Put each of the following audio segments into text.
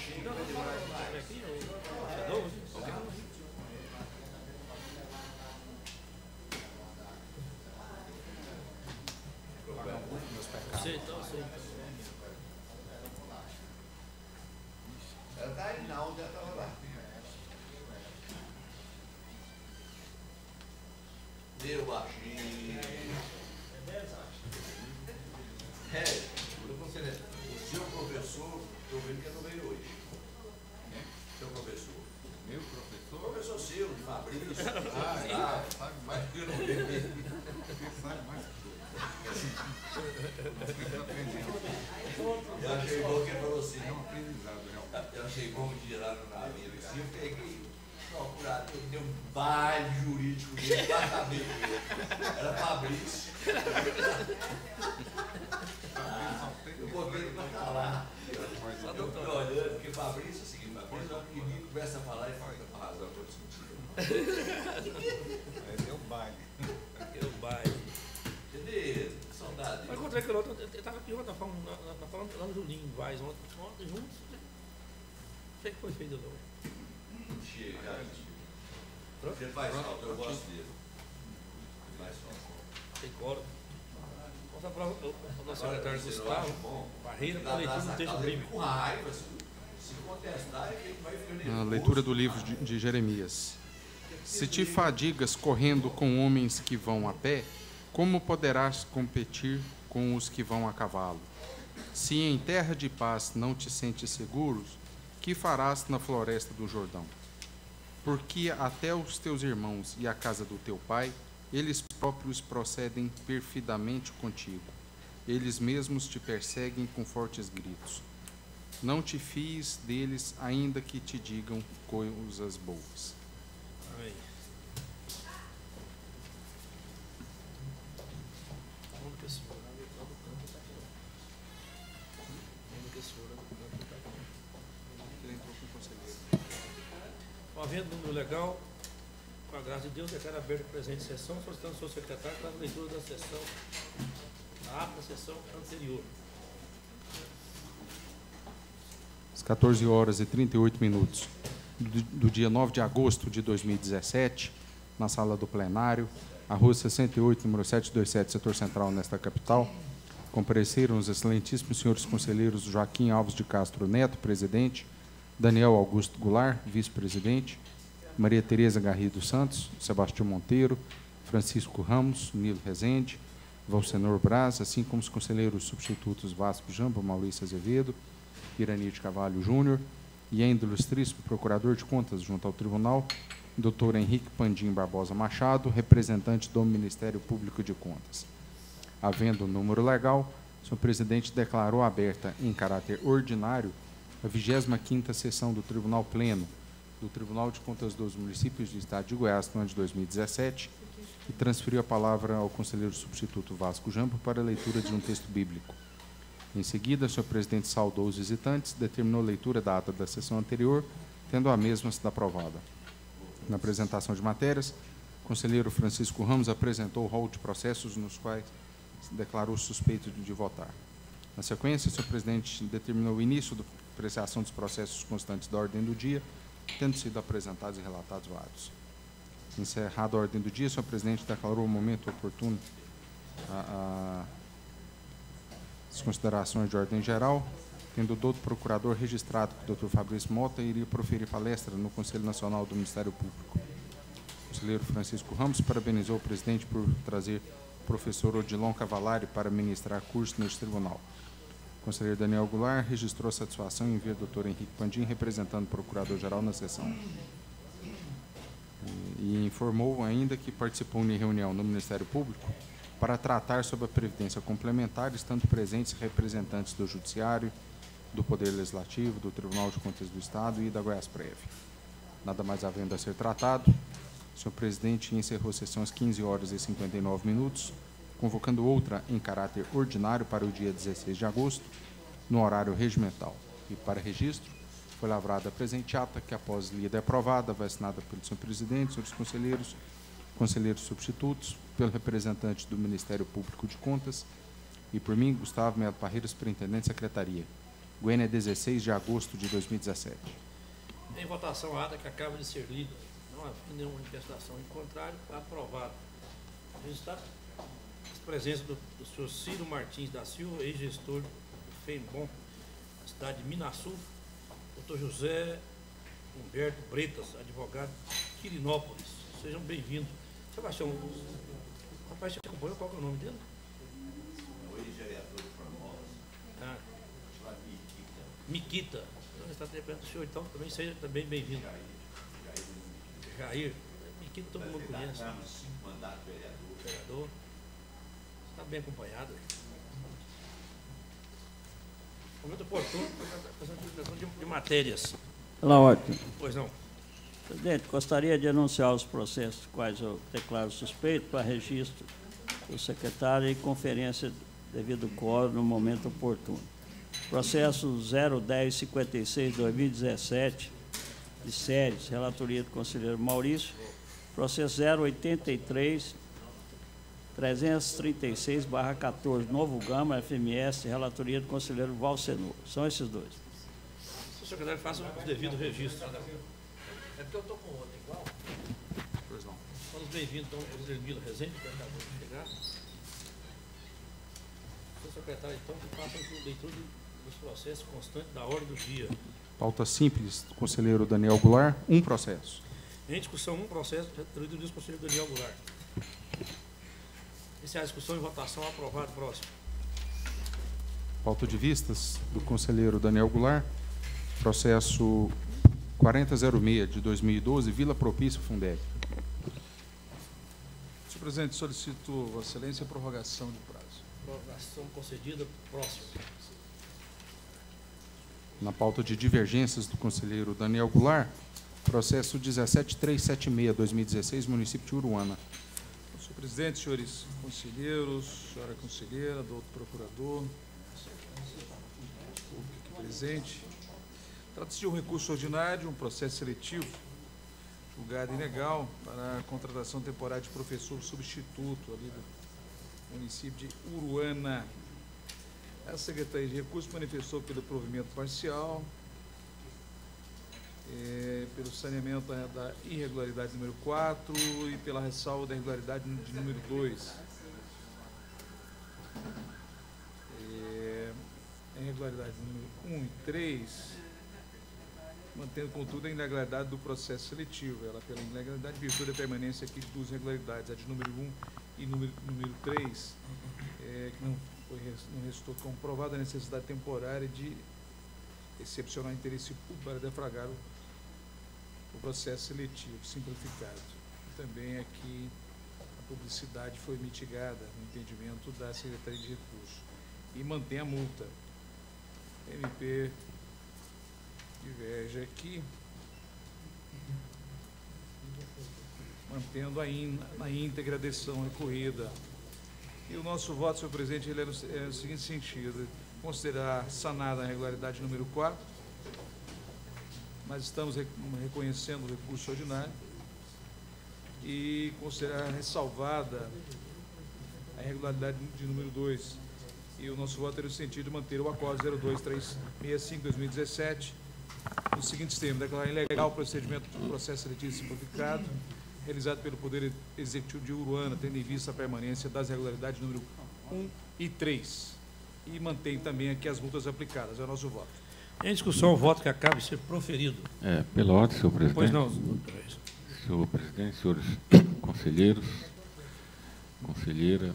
baixinho, vai demorar demais. Aqui, é novo? Sei, então, sei. Ela tá aí, não, já tava lá. Meu baixinho. O seu professor, estou vendo que não veio hoje. Seu professor. Meu professor? Professor seu, de Fabrício. Sabe mais que eu não vejo. Você sabe mais que eu. Eu achei bom que ele falou assim. É um aprendizado, realmente. Eu achei bom que lá no navio assim, eu peguei procurador, deu um baile jurídico dele, lá saber dele. Era Fabrício. Eu botei ele pra calar. Só tô olhando, porque Fabrício é o seguinte, Fabrício é um que começa a falar e fala, com razão, estou discutindo. Aí deu baile. Deu baile. Entendeu? Saudade. Mas encontrei aquele outro, eu estava aqui ontem, falando lá no Julinho, Vaz, ontem juntos. O que foi feito não? Chega. Você faz falta, eu gosto dele. Faz falta. Tem coro. Mostra para o nosso secretário Gustavo Barreira para a leitura do texto bíblico. Com raiva, se contestar, ele vai ficar nervoso. A leitura do livro de Jeremias. Se te fadigas correndo com homens que vão a pé, como poderás competir com os que vão a cavalo? Se em terra de paz não te sentes seguros, que farás na floresta do Jordão? Porque até os teus irmãos e a casa do teu pai, eles próprios procedem perfidamente contigo. Eles mesmos te perseguem com fortes gritos. Não te fies deles, ainda que te digam coisas boas. Amém. Havendo número legal, com a graça de Deus, declaro aberta a presente sessão, solicitando ao seu secretário para a leitura da sessão, a ata da sessão anterior. Às 14 horas e 38 minutos do dia 9 de agosto de 2017, na sala do plenário, a rua 68, número 727, setor central, nesta capital, compareceram os excelentíssimos senhores conselheiros Joaquim Alves de Castro Neto, presidente, Daniel Augusto Goulart, vice-presidente, Maria Tereza Garrido Santos, Sebastião Monteiro, Francisco Ramos, Nilo Rezende, Valcenor Braz, assim como os conselheiros substitutos Vasco Jambo, Maurício Azevedo, Irani de Carvalho Júnior, e ainda o ilustríssimo procurador de contas junto ao tribunal, Dr. Henrique Pandim Barbosa Machado, representante do Ministério Público de Contas. Havendo número legal, o senhor presidente declarou aberta em caráter ordinário a 25ª sessão do Tribunal Pleno do Tribunal de Contas dos Municípios do Estado de Goiás no ano de 2017 e transferiu a palavra ao conselheiro substituto Vasco Jambo para a leitura de um texto bíblico. Em seguida, o senhor presidente saudou os visitantes, determinou a leitura da ata da sessão anterior, tendo a mesma sido aprovada. Na apresentação de matérias, o conselheiro Francisco Ramos apresentou o rol de processos nos quais se declarou suspeito de votar. Na sequência, o senhor presidente determinou o início da apreciação dos processos constantes da ordem do dia, tendo sido apresentados e relatados vários. Encerrada a ordem do dia, o senhor presidente declarou o momento oportuno as considerações de ordem geral, tendo o doutor procurador registrado que o Dr. Fabrício Mota iria proferir palestra no Conselho Nacional do Ministério Público. O conselheiro Francisco Ramos parabenizou o presidente por trazer o professor Odilon Cavalari para ministrar curso neste tribunal. O conselheiro Daniel Goulart registrou satisfação em ver o Dr. Henrique Pandim representando o procurador-geral na sessão. E informou ainda que participou em reunião no Ministério Público para tratar sobre a previdência complementar, estando presentes representantes do Judiciário, do Poder Legislativo, do Tribunal de Contas do Estado e da Goiásprev. Nada mais havendo a ser tratado, o senhor presidente encerrou a sessão às 15 horas e 59 minutos, convocando outra em caráter ordinário para o dia 16 de agosto, no horário regimental. E para registro, foi lavrada a presente ata, que após lida e aprovada, vai assinada pelo senhor presidente, senhores conselheiros, conselheiros substitutos, pelo representante do Ministério Público de Contas, e por mim, Gustavo Melo Parreira, superintendente de secretaria. Goiânia, 16 de agosto de 2017. Em votação, a ata que acaba de ser lida. Não havia nenhuma manifestação. Em contrário, aprovado. Registrado a presença do senhor Ciro Martins da Silva, ex-gestor do FEMBOM, na cidade de Minasul. Dr. José Humberto Bretas, advogado de Quirinópolis. Sejam bem-vindos. Sebastião, o rapaz te acompanhou, qual que é o nome dele? O ex-vereador de Formosa. Ah, Chama Miquita. Miquita. Então, está representando o senhor, então, também seja também bem-vindo. Jair. Miquita todo mundo conhece. 5 mandatos vereador. Vereador. Está bem acompanhado. Momento oportuno, de matérias. Pela ordem. Pois não. Presidente, gostaria de anunciar os processos quais eu declaro suspeito para registro do secretário e conferência devido quórum no momento oportuno. Processo 01056-2017, de séries, relatoria do conselheiro Maurício. Processo 083-336/14, Novo Gama, FMS, relatoria do conselheiro Valcenor. São esses dois. Se o secretário faça o devido registro. É porque eu estou com outro igual. Pois não. Todos bem-vindos, então, o Ermilo Rezende, que acabou de chegar. O secretário, então, que faça a leitura dos processos constantes da ordem do dia. Pauta simples do conselheiro Daniel Goulart, um processo. Em discussão, um processo, líder do conselheiro Daniel Goulart. Iniciar a discussão e votação, aprovado. Próximo. Pauta de vistas do conselheiro Daniel Goulart, processo 4006 de 2012, Vila Propício Fundeb. Senhor presidente, solicito Vossa Excelência a prorrogação de prazo. Prorrogação concedida. Próximo. Na pauta de divergências do conselheiro Daniel Goulart, processo 17376-2016, município de Uruana. Senhor presidente, senhores conselheiros, senhora conselheira, doutor procurador, público aqui presente. Trata-se de um recurso ordinário, um processo seletivo, julgado ilegal para a contratação temporária de professor substituto ali do município de Uruana. A Secretaria de Recursos manifestou pelo provimento parcial, pelo saneamento da irregularidade número 4 e pela ressalva da irregularidade de número 2. A irregularidade número 1 e 3, mantendo, contudo, a irregularidade do processo seletivo. Ela, pela irregularidade, virtude da permanência aqui de duas irregularidades, a de número 1 e número 3, que não restou comprovada a necessidade temporária de excepcional interesse público para defragrar o processo seletivo simplificado. Também aqui a publicidade foi mitigada no entendimento da Secretaria de Recursos. E mantém a multa. MP diverge aqui, mantendo a íntegra decisão recorrida. E o nosso voto, senhor presidente, ele é no seguinte sentido: considerar sanada a irregularidade número 4, mas estamos reconhecendo o recurso ordinário, e considerar ressalvada a irregularidade de número 2. E o nosso voto é no sentido de manter o acordo 02365-2017 nos seguintes termos: declarar ilegal o procedimento de processo seletivo simplificado realizado pelo Poder Executivo de Uruana, tendo em vista a permanência das irregularidades número 1 e 3. E mantém também aqui as multas aplicadas. É o nosso voto. Em discussão, o voto que acaba de ser proferido. Pela ordem, senhor presidente. Pois não. Senhor presidente, senhores conselheiros, conselheira,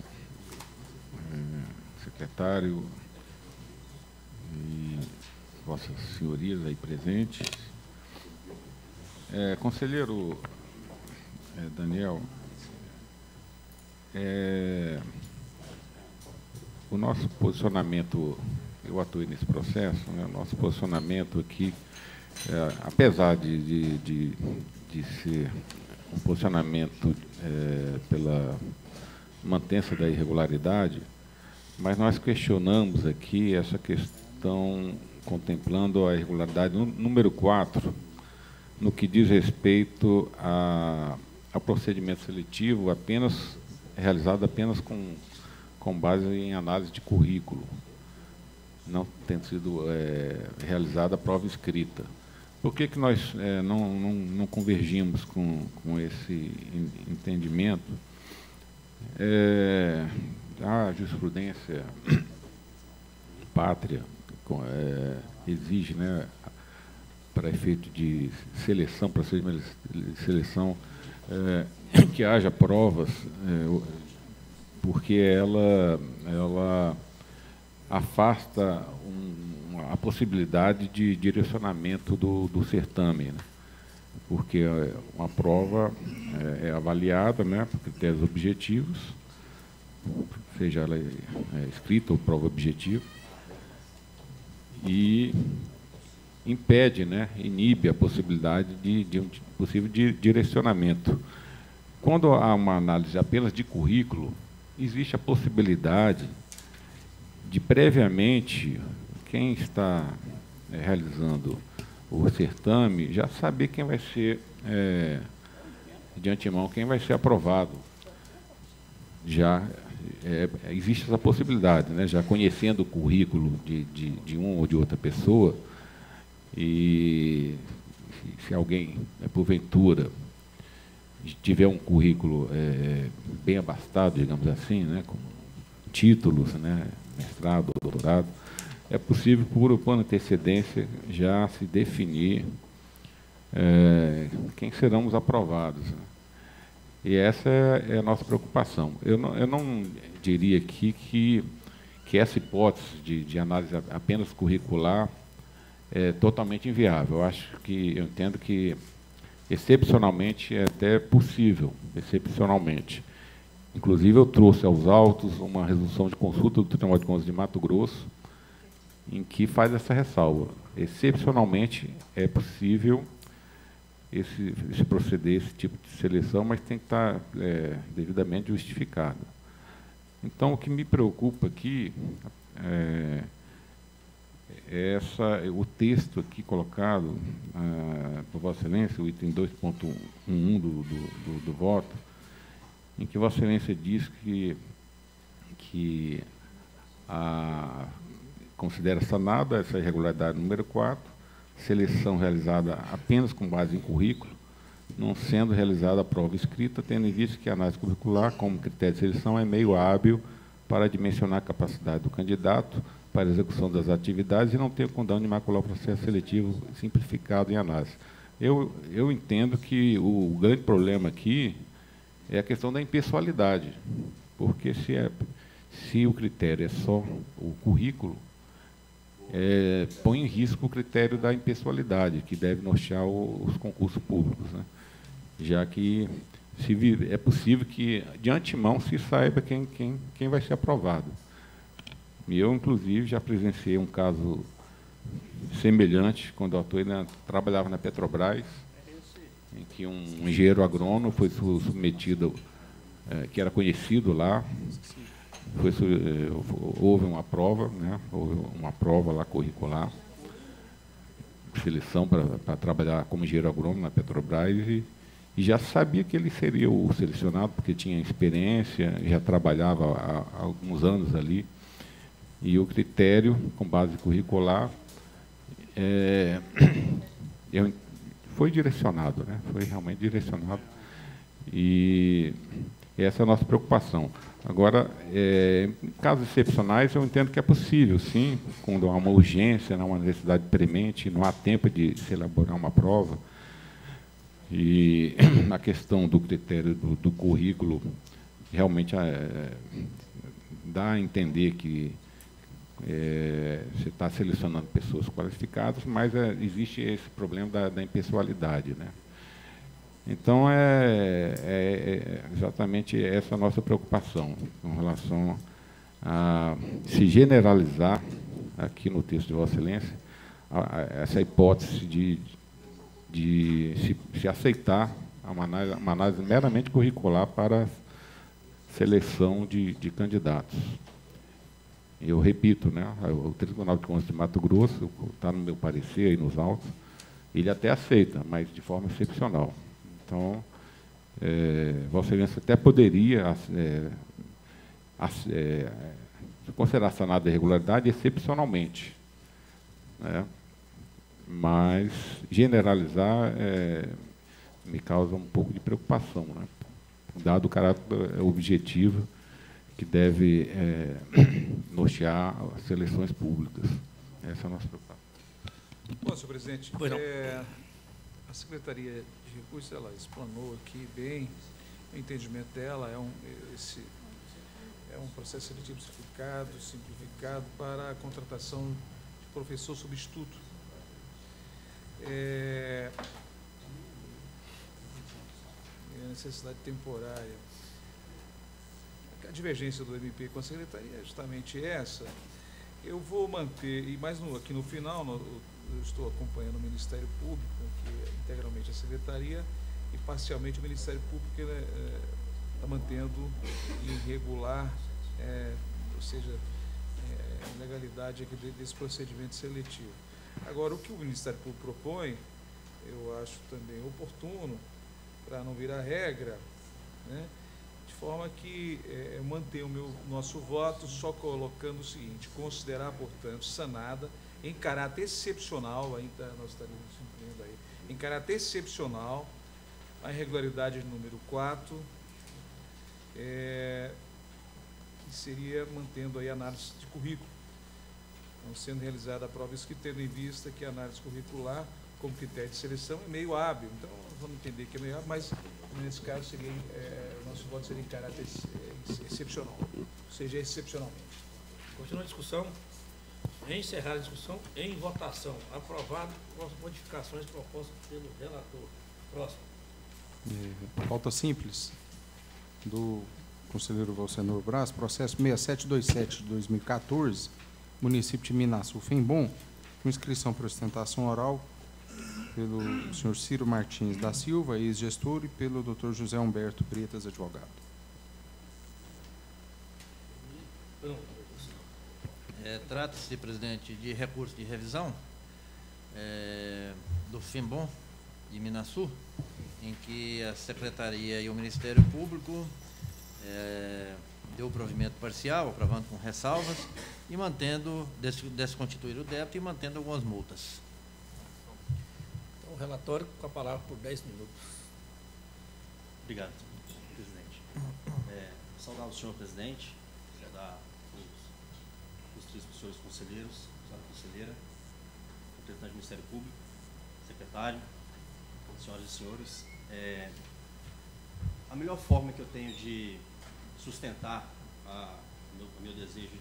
secretário e vossas senhorias aí presentes. Conselheiro Daniel, o nosso posicionamento, eu atuei nesse processo, né, o nosso posicionamento aqui, apesar de ser um posicionamento pela mantença da irregularidade, mas nós questionamos aqui essa questão contemplando a irregularidade número 4, no que diz respeito ao procedimento seletivo realizado apenas com base em análise de currículo. não tendo sido realizada a prova escrita. Por que nós não convergimos com esse entendimento? A jurisprudência pátria exige, né, para efeito de seleção, procedimento de seleção, que haja provas, porque ela afasta a possibilidade de direcionamento do certame, né? Porque uma prova é avaliada, né, por critérios objetivos, seja ela escrita ou prova objetiva, e impede, né, inibe a possibilidade de um possível direcionamento. Quando há uma análise apenas de currículo, existe a possibilidade de, previamente, quem está realizando o certame já saber quem vai ser, de antemão, quem vai ser aprovado. Já existe essa possibilidade, né? Já conhecendo o currículo de uma ou de outra pessoa, e se alguém, porventura, tiver um currículo bem abastado, digamos assim, né, com títulos, né, mestrado, doutorado, é possível, por antecedência, já se definir quem serão os aprovados, né? E essa é a nossa preocupação. Eu não diria aqui que essa hipótese de análise apenas curricular é totalmente inviável. Eu entendo que, excepcionalmente, é até possível, excepcionalmente. Inclusive, eu trouxe aos autos uma resolução de consulta do Tribunal de Contas de Mato Grosso, em que faz essa ressalva. Excepcionalmente, é possível esse proceder, esse tipo de seleção, mas tem que estar devidamente justificado. Então, o que me preocupa aqui o texto aqui colocado por Vossa Excelência, o item 2.11 do voto, em que Vossa Excelência diz que considera sanada essa irregularidade número 4, seleção realizada apenas com base em currículo, não sendo realizada a prova escrita, tendo em vista que a análise curricular, como critério de seleção, é meio hábil para dimensionar a capacidade do candidato para a execução das atividades e não ter o condão de macular o processo seletivo simplificado em análise. Eu entendo que o grande problema aqui é a questão da impessoalidade, porque se o critério é só o currículo, põe em risco o critério da impessoalidade, que deve nortear os concursos públicos, né? Já que é possível que, de antemão, se saiba quem vai ser aprovado. E eu, inclusive, já presenciei um caso semelhante, quando eu trabalhava na Petrobras, em que um engenheiro agrônomo foi submetido, que era conhecido lá, houve uma prova, né, houve uma prova lá curricular, seleção para trabalhar como engenheiro agrônomo na Petrobras, e já sabia que ele seria o selecionado, porque tinha experiência, já trabalhava há alguns anos ali, e o critério, com base curricular, foi direcionado, né, foi realmente direcionado, e essa é a nossa preocupação. Agora, em casos excepcionais, eu entendo que é possível, sim, quando há uma urgência, uma necessidade premente, não há tempo de se elaborar uma prova. E na questão do critério do currículo, realmente dá a entender que você está selecionando pessoas qualificadas, mas existe esse problema da impessoalidade, né? Então, exatamente essa a nossa preocupação, com relação a se generalizar, aqui no texto de Vossa Excelência, essa hipótese de se aceitar uma análise meramente curricular para seleção de candidatos. Eu repito, né, o Tribunal de Contas de Mato Grosso, está no meu parecer, aí nos autos, ele até aceita, mas de forma excepcional. Então, Vossa Excelência até poderia considerar sanada a irregularidade excepcionalmente, né? Mas generalizar me causa um pouco de preocupação, né? Dado o caráter objetivo que deve nortear as seleções públicas. Essa é a nossa preocupação. Bom, senhor presidente, Pois não. a Secretaria de Recursos, ela explanou aqui bem o entendimento dela, é um processo seletivo simplificado para a contratação de professor substituto. A necessidade temporária. A divergência do MP com a Secretaria é justamente essa. Eu vou manter, e mais aqui no final, eu estou acompanhando o Ministério Público, que é integralmente a Secretaria, e parcialmente o Ministério Público, que está mantendo irregular, ou seja, ilegalidade aqui desse procedimento seletivo. Agora, o que o Ministério Público propõe, eu acho também oportuno, para não virar regra, né, de forma que mantenha nosso voto só colocando o seguinte: considerar, portanto, sanada em caráter excepcional, ainda nós estaremos cumprindo aí, em caráter excepcional, a irregularidade número 4, que seria mantendo aí a análise de currículo, não sendo realizada a prova escrita, tendo em vista que a análise curricular, como critério de seleção, é meio hábil. Então, vamos entender que é meio hábil, mas nesse caso seria, o nosso voto seria em caráter excepcional, ou seja, excepcionalmente. Continua a discussão. Encerrar a discussão em votação. Aprovado com as modificações propostas pelo relator. Próximo. Pauta simples do conselheiro Valcenor Braz, processo 6727 de 2014, município de Minasul, Fembom, com inscrição por ostentação oral pelo senhor Ciro Martins da Silva, ex-gestor, e pelo Dr. José Humberto Bretas, advogado. Trata-se, presidente, de recurso de revisão do Fembom de Minasul, em que a Secretaria e o Ministério Público deu o provimento parcial, aprovando com ressalvas, e mantendo, desconstituir o débito e mantendo algumas multas. Então, o relatório com a palavra por 10 minutos. Obrigado, presidente. Saudar o senhor presidente, saudar os três senhores conselheiros, senhora conselheira, representante do Ministério Público, secretário, senhoras e senhores. A melhor forma que eu tenho de sustentar o meu desejo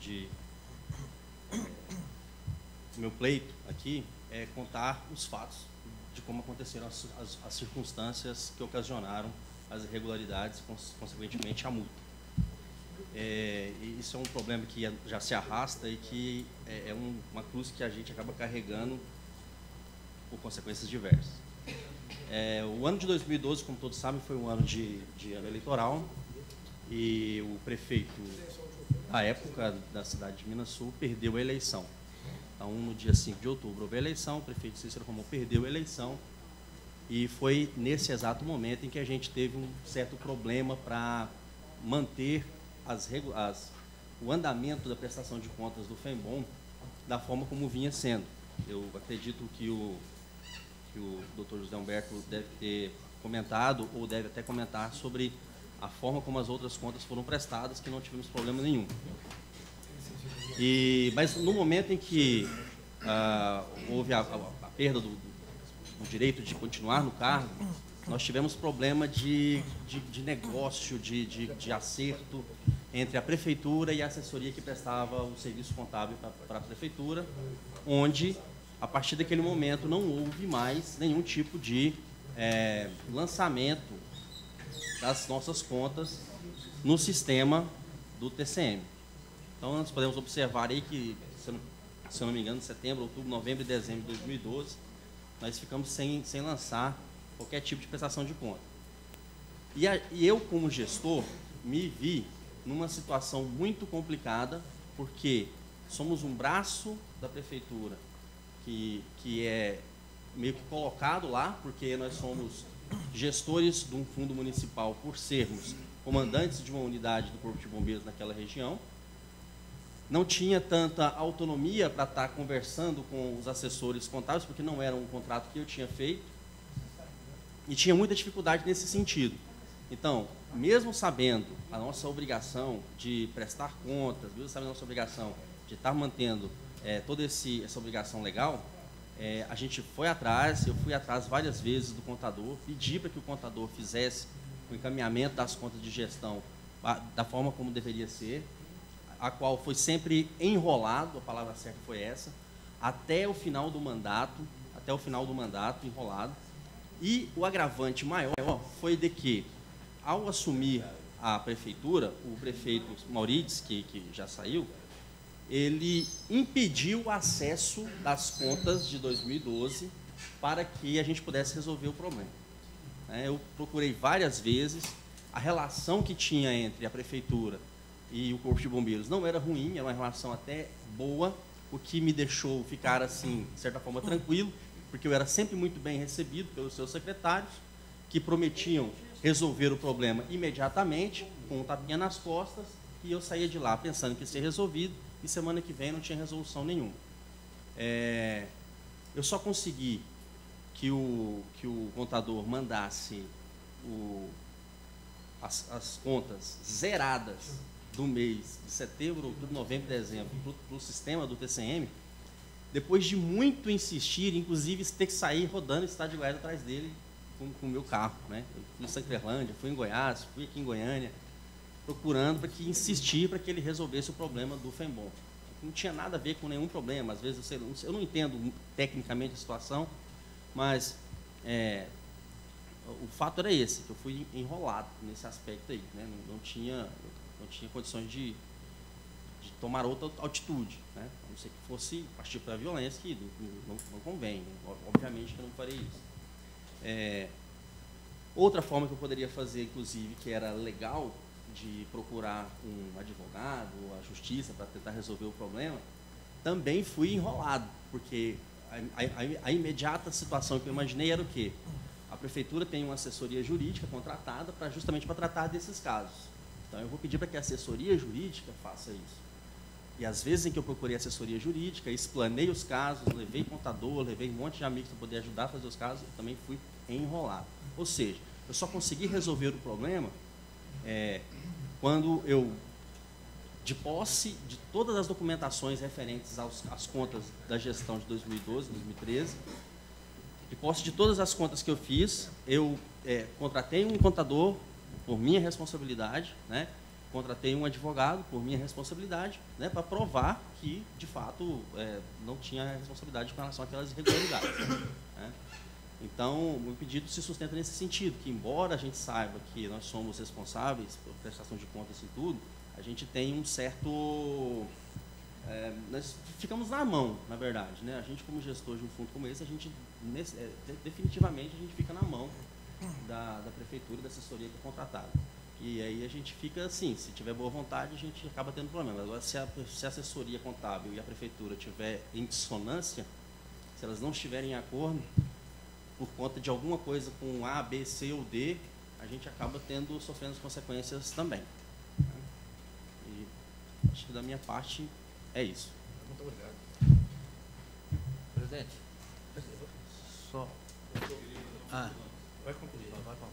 o meu pleito aqui é contar os fatos de como aconteceram as circunstâncias que ocasionaram as irregularidades e, consequentemente, a multa. E isso é um problema que já se arrasta e que é uma cruz que a gente acaba carregando por consequências diversas. O ano de 2012, como todos sabem, foi um ano de ano eleitoral, e o prefeito, à época, da cidade de Minasul, perdeu a eleição. Então, no dia 5 de outubro, houve a eleição, o prefeito Cícero Romão perdeu a eleição, e foi nesse exato momento em que a gente teve um certo problema para manter o andamento da prestação de contas do Fembom da forma como vinha sendo. Eu acredito que o Dr. José Humberto deve ter comentado, ou deve até comentar, sobre a forma como as outras contas foram prestadas, que não tivemos problema nenhum. Mas no momento em que houve a perda do direito de continuar no cargo, nós tivemos problema de negócio, de acerto entre a prefeitura e a assessoria que prestava o serviço contábil para a prefeitura, onde, a partir daquele momento, não houve mais nenhum tipo de lançamento das nossas contas no sistema do TCM. Então, nós podemos observar aí que, se eu não me engano, setembro, outubro, novembro e dezembro de 2012, nós ficamos sem lançar qualquer tipo de prestação de conta. E eu, como gestor, me vi numa situação muito complicada, porque somos um braço da prefeitura que é meio que colocado lá, porque nós somos gestores de um fundo municipal por sermos comandantes de uma unidade do Corpo de Bombeiros naquela região, não tinha tanta autonomia para estar conversando com os assessores contábeis, porque não era um contrato que eu tinha feito, e tinha muita dificuldade nesse sentido. Então, mesmo sabendo a nossa obrigação de prestar contas, mesmo sabendo a nossa obrigação de estar mantendo toda essa obrigação legal, a gente foi atrás, eu fui atrás várias vezes do contador, pedi para que o contador fizesse o encaminhamento das contas de gestão da forma como deveria ser, a qual foi sempre enrolado, a palavra certa foi essa, até o final do mandato, enrolado. E o agravante maior foi de que, ao assumir a prefeitura, o prefeito Maurides, que já saiu, ele impediu o acesso das contas de 2012 para que a gente pudesse resolver o problema. Eu procurei várias vezes, a relação que tinha entre a prefeitura e o Corpo de Bombeiros não era ruim, era uma relação até boa, o que me deixou ficar, assim, de certa forma, tranquilo, porque eu era sempre muito bem recebido pelos seus secretários, que prometiam resolver o problema imediatamente, com um tapinha nas costas, e eu saía de lá pensando que ia ser resolvido, e semana que vem não tinha resolução nenhuma. Eu só consegui que o contador mandasse as contas zeradas do mês de setembro, outubro, novembro e dezembro para o sistema do TCM, depois de muito insistir, inclusive ter que sair rodando estado de guarda atrás dele com o meu carro. Eu fui em Sanquerlândia, fui em Goiás, fui aqui em Goiânia, procurando insistir para que ele resolvesse o problema do FEMBOM. Não tinha nada a ver com nenhum problema, às vezes eu não entendo tecnicamente a situação, mas o fato era esse, que eu fui enrolado nesse aspecto aí, não tinha condições de tomar outra atitude, a não ser que fosse partir para a violência, que não convém, obviamente que eu não farei isso. Outra forma que eu poderia fazer, inclusive, que era legal, de procurar um advogado, a justiça, para tentar resolver o problema, também fui enrolado, porque a imediata situação que eu imaginei era o quê? A prefeitura tem uma assessoria jurídica contratada justamente para tratar desses casos. Então, eu vou pedir para que a assessoria jurídica faça isso. E às vezes em que eu procurei assessoria jurídica, explanei os casos, levei contador, levei um monte de amigos para poder ajudar a fazer os casos, eu também fui enrolado. Ou seja, eu só consegui resolver o problema quando eu, de posse de todas as documentações referentes às contas da gestão de 2012, 2013, de posse de todas as contas que eu fiz, eu contratei um contador por minha responsabilidade, contratei um advogado por minha responsabilidade, para provar que, de fato, não tinha responsabilidade com relação àquelas irregularidades. Então, o pedido se sustenta nesse sentido, que embora a gente saiba que nós somos responsáveis por prestação de contas e tudo, a gente tem um certo... nós ficamos na mão, na verdade. A gente, como gestor de um fundo como esse, definitivamente a gente fica na mão da prefeitura e da assessoria que é contratada. E aí a gente fica assim, se tiver boa vontade, a gente acaba tendo problema. Agora, se a assessoria contábil e a prefeitura estiver em dissonância, se elas não estiverem em acordo, por conta de alguma coisa com A, B, C ou D, a gente acaba sofrendo as consequências também. E acho que da minha parte é isso. Muito obrigado. Presidente, só... Vai concluir. Vai concluir.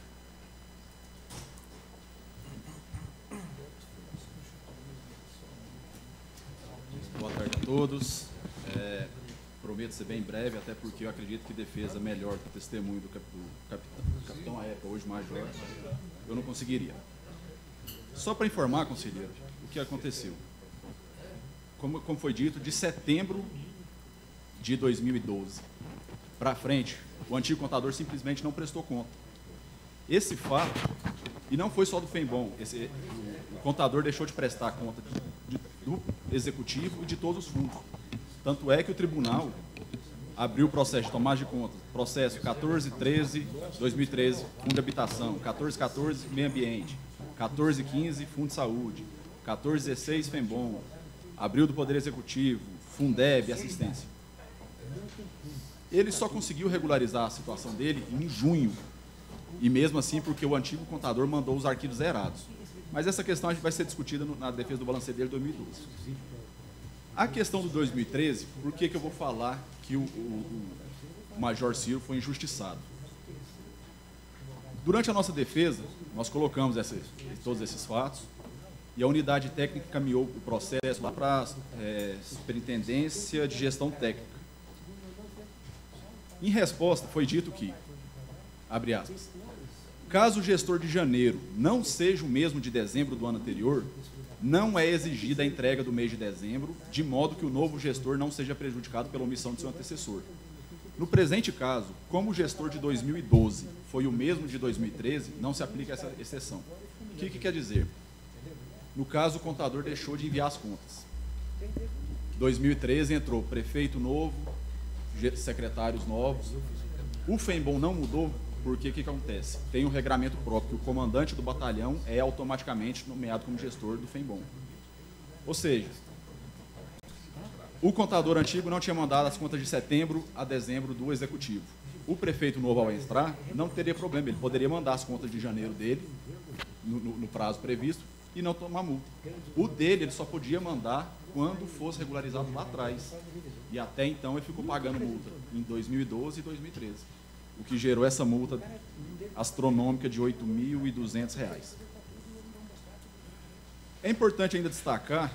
Boa tarde a todos. Prometo ser bem breve, até porque eu acredito que defesa melhor que o testemunho do capitão à época, hoje major, eu não conseguiria. Só para informar, conselheiro, o que aconteceu. Como foi dito, de setembro de 2012 para frente, o antigo contador simplesmente não prestou conta. Esse fato, e não foi só do FEMBOM, o contador deixou de prestar conta do executivo e de todos os fundos. Tanto é que o tribunal abriu o processo de tomagem de conta, processo 1413-2013, Fundo de Habitação, 1414, Meio Ambiente, 1415, Fundo de Saúde, 1416, FEMBOM, abriu do Poder Executivo, Fundeb, Assistência. Ele só conseguiu regularizar a situação dele em junho, e mesmo assim porque o antigo contador mandou os arquivos zerados. Mas essa questão a gente vai ser discutida na defesa do balanceio de 2012. A questão do 2013, por que eu vou falar que o Major Ciro foi injustiçado? Durante a nossa defesa, nós colocamos todos esses fatos e a unidade técnica caminhou o processo lá para a Superintendência de Gestão Técnica. Em resposta, foi dito que, abre aspas, caso o gestor de janeiro não seja o mesmo de dezembro do ano anterior, não é exigida a entrega do mês de dezembro, de modo que o novo gestor não seja prejudicado pela omissão de seu antecessor. No presente caso, como o gestor de 2012 foi o mesmo de 2013, não se aplica essa exceção. O que quer dizer? No caso, o contador deixou de enviar as contas. 2013 entrou prefeito novo, secretários novos. O FEMBOM não mudou, porque o que acontece? Tem um regramento próprio, que o comandante do batalhão é automaticamente nomeado como gestor do FEMBOM. Ou seja, o contador antigo não tinha mandado as contas de setembro a dezembro do executivo. O prefeito novo, ao entrar, não teria problema, ele poderia mandar as contas de janeiro dele, no prazo previsto, e não tomar multa. O dele, ele só podia mandar quando fosse regularizado lá atrás. E até então ele ficou pagando multa em 2012 e 2013. O que gerou essa multa astronômica de R$ 8.200. É importante ainda destacar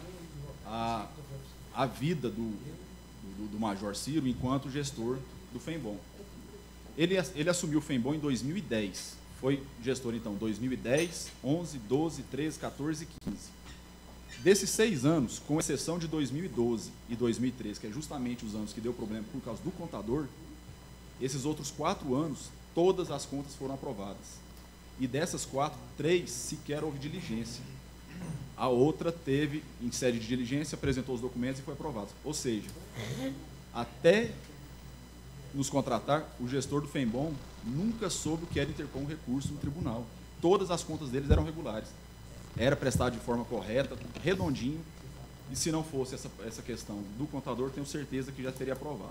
a vida do Major Ciro enquanto gestor do FEMBOM. Ele assumiu o FEMBOM em 2010. Foi gestor, então, 2010, 11, 12, 13, 14 e 15. Desses 6 anos, com exceção de 2012 e 2013, que é justamente os anos que deu problema por causa do contador, esses outros 4 anos, todas as contas foram aprovadas. E dessas 4, 3 sequer houve diligência. A outra teve, em sede de diligência, apresentou os documentos e foi aprovada. Ou seja, até nos contratar, o gestor do FEMBOM nunca soube o que era interpor um recurso no tribunal. Todas as contas deles eram regulares. Era prestado de forma correta, redondinho, e se não fosse essa questão do contador, tenho certeza que já teria aprovado.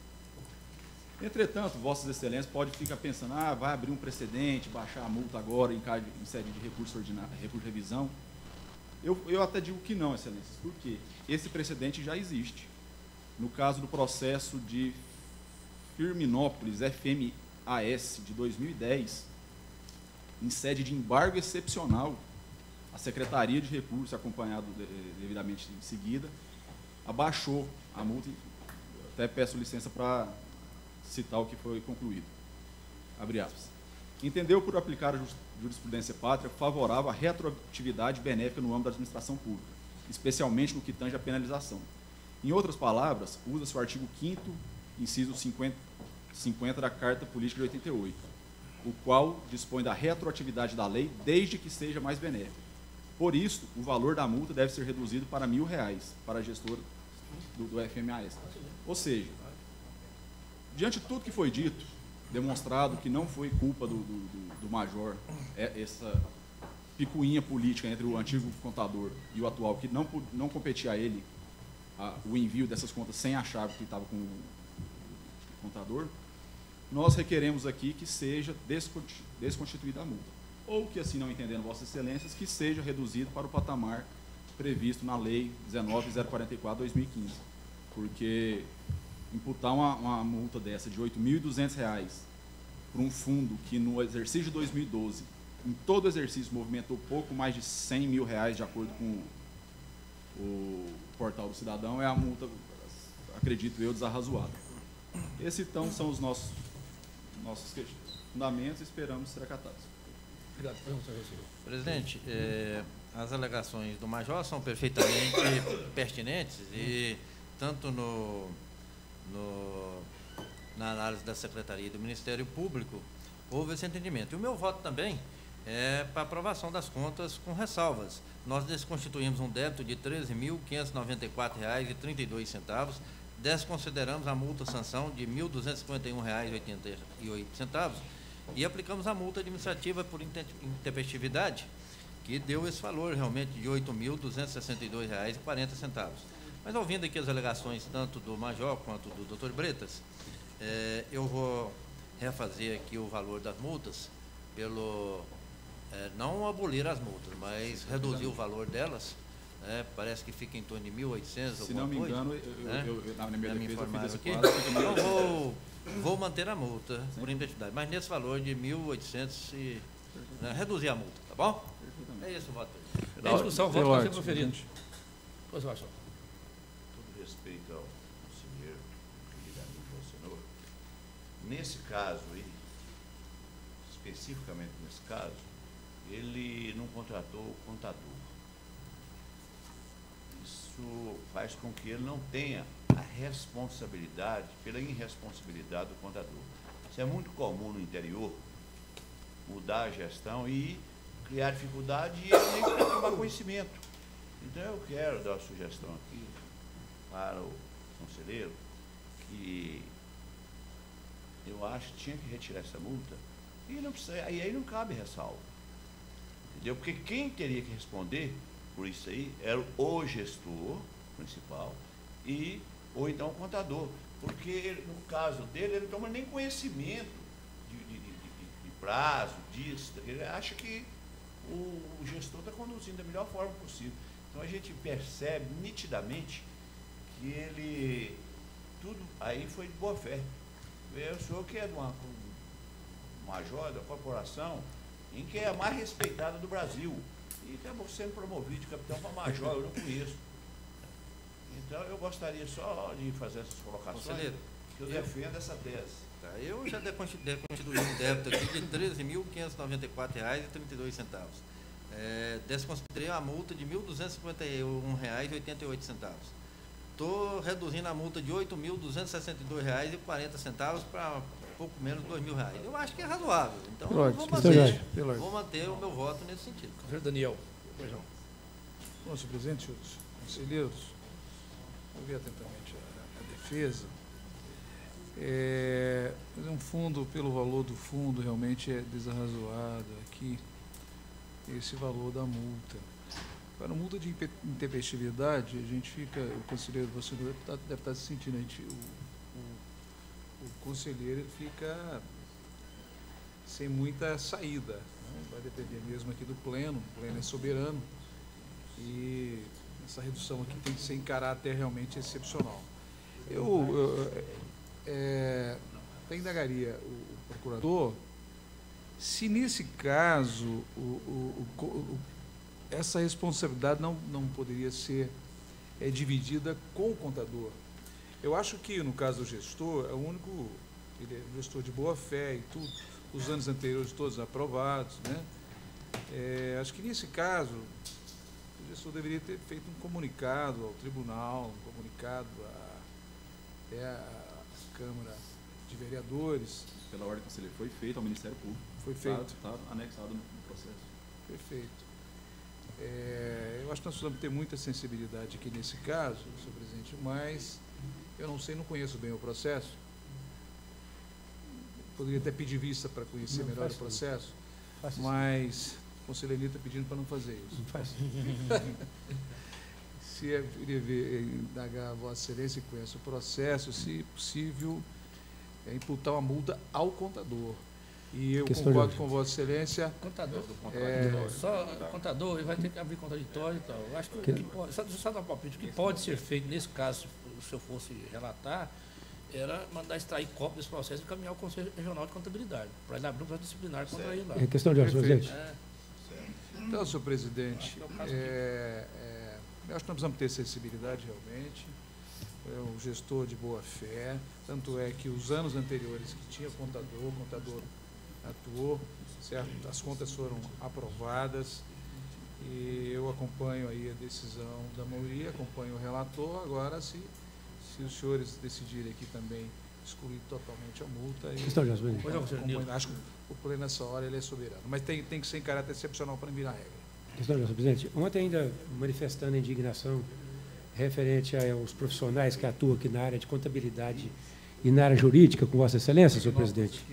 Entretanto, Vossas Excelências podem ficar pensando, vai abrir um precedente, baixar a multa agora em sede de recurso ordinário, recurso de revisão. Eu até digo que não, Excelências, porque esse precedente já existe. No caso do processo de Firminópolis, FMAS, de 2010, em sede de embargo excepcional, a Secretaria de Recursos, acompanhado devidamente em seguida, abaixou a multa. Até peço licença para citar o que foi concluído. Abre aspas. Entendeu por aplicar a jurisprudência pátria favorável à retroatividade benéfica no âmbito da administração pública, especialmente no que tange à penalização. Em outras palavras, usa-se o artigo 5º, inciso 50 da Carta Política de 88, o qual dispõe da retroatividade da lei desde que seja mais benéfica. Por isso, o valor da multa deve ser reduzido para R$ 1.000 para a gestora do FMAS. Ou seja, diante de tudo que foi dito, demonstrado que não foi culpa do major, essa picuinha política entre o antigo contador e o atual, que não competia a ele o envio dessas contas sem a chave que estava com o contador, nós requeremos aqui que seja desconstituída a multa. Ou que, assim não entendendo Vossas Excelências, que seja reduzido para o patamar previsto na Lei 19.044/2015. Porque imputar uma multa dessa de R$ 8.200 para um fundo que no exercício de 2012, em todo o exercício, movimentou pouco mais de R$ 100 mil, de acordo com o Portal do Cidadão, é a multa, acredito eu, desarrazoada. Esses, então, são os nossos fundamentos e esperamos ser acatados. Presidente, as alegações do Major são perfeitamente pertinentes e tanto na análise da Secretaria e do Ministério Público houve esse entendimento. E o meu voto também é para aprovação das contas com ressalvas. Nós desconstituímos um débito de R$ 13.594,32, desconsideramos a multa-sanção de R$ 1.251,88 e aplicamos a multa administrativa por intempestividade, que deu esse valor realmente de R$ 8.262,40. Mas ouvindo aqui as alegações tanto do Major quanto do Dr. Bretas, eu vou refazer aqui o valor das multas pelo não abolir as multas, mas reduzir o valor delas. Parece que fica em torno de 1.800, se não me engano, na minha defesa eu fiz esse aqui. quadro. Então, vou manter a multa por identidade, mas nesse valor de 1.800, reduzir a multa, tá bom? É isso, voto. Em discussão, o voto vai ser proferido. Pois, Marcelo. Todo respeito ao conselheiro, querido amigo senhor. Nesse caso aí, especificamente nesse caso, ele não contratou o contador. Isso faz com que ele não tenha a responsabilidade, pela irresponsabilidade do contador. Isso é muito comum no interior, mudar a gestão e criar dificuldade e ele nem para tomar conhecimento. Então eu quero dar uma sugestão aqui para o conselheiro que eu acho que tinha que retirar essa multa e não precisa, aí não cabe ressalva. Entendeu? Porque quem teria que responder por isso aí era o gestor principal ou então o contador. Porque ele, no caso dele, ele não toma nem conhecimento de prazo, disso. Ele acha que o gestor está conduzindo da melhor forma possível. Então a gente percebe nitidamente que ele, tudo aí foi de boa fé. Eu sou que é de uma joia da corporação em que é a mais respeitada do Brasil. E acabou sendo promovido de capitão para major, eu não conheço. Então eu gostaria só de fazer essas colocações, conselheiro, que eu defendo essa tese. Tá, eu já constituí um débito aqui de R$ 13.594,32. Desconsiderei a multa de R$ 1.251,88. Estou reduzindo a multa de R$ 8.262,40 para pouco menos de R$ 2.000. Eu acho que é razoável. Então, vou manter o meu voto nesse sentido. Conselheiro Daniel. Pois não. Bom, senhor presidente, senhores conselheiros, eu vi atentamente a defesa. Pelo valor do fundo, realmente é desarrazoado aqui esse valor da multa. Para a multa de intempestividade, a gente fica, o conselheiro, você deve estar se sentindo, o conselheiro ele fica sem muita saída, né? Vai depender mesmo aqui do pleno, o pleno é soberano e essa redução aqui tem que ser encarada até realmente excepcional. Até indagaria o procurador se nesse caso essa responsabilidade não poderia ser dividida com o contador. Eu acho que, no caso do gestor, é o único, ele é um gestor de boa fé e tudo, os anos anteriores todos aprovados, né? Acho que, nesse caso, o gestor deveria ter feito um comunicado ao tribunal, um comunicado à Câmara de Vereadores. Pela ordem conselheiro, foi feito ao Ministério Público. Foi feito. Está anexado no processo. Perfeito. Eu acho que nós precisamos ter muita sensibilidade aqui nesse caso, senhor presidente, mas eu não sei, não conheço bem o processo. Poderia até pedir vista para conhecer melhor o processo, mas o conselheiro está pedindo para não fazer isso. Não faz. Se eu queria indagar a Vossa Excelência que conhece o processo, se possível, imputar uma multa ao contador. E eu concordo com Vossa Excelência. Contador, contador, ele vai ter que abrir contraditório e tal. Eu acho que pode, só dar um palpite, o que pode ser feito nesse caso, se eu fosse relatar, era mandar extrair cópia desse processo e encaminhar ao Conselho Regional de Contabilidade, para ele abrir um processo disciplinar contra ele lá. É questão de ordem, senhor presidente. Então, senhor presidente, eu acho que nós precisamos ter sensibilidade realmente. É um gestor de boa fé, tanto é que os anos anteriores que tinha o contador atuou, certo? As contas foram aprovadas e eu acompanho aí a decisão da maioria, acompanho o relator. Agora, se os senhores decidirem aqui também excluir totalmente a multa, acho que o pleno nessa hora ele é soberano, mas tem que ser em caráter excepcional para virar regra. Questão, senhor presidente. Ontem, ainda manifestando a indignação referente aos profissionais que atuam aqui na área de contabilidade e na área jurídica, com Vossa Excelência, senhor presidente,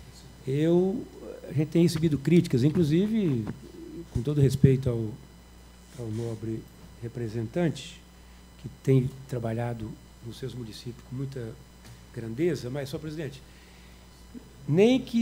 a gente tem recebido críticas, inclusive, com todo respeito ao nobre representante, que tem trabalhado nos seus municípios com muita grandeza, mas, senhor presidente, nem que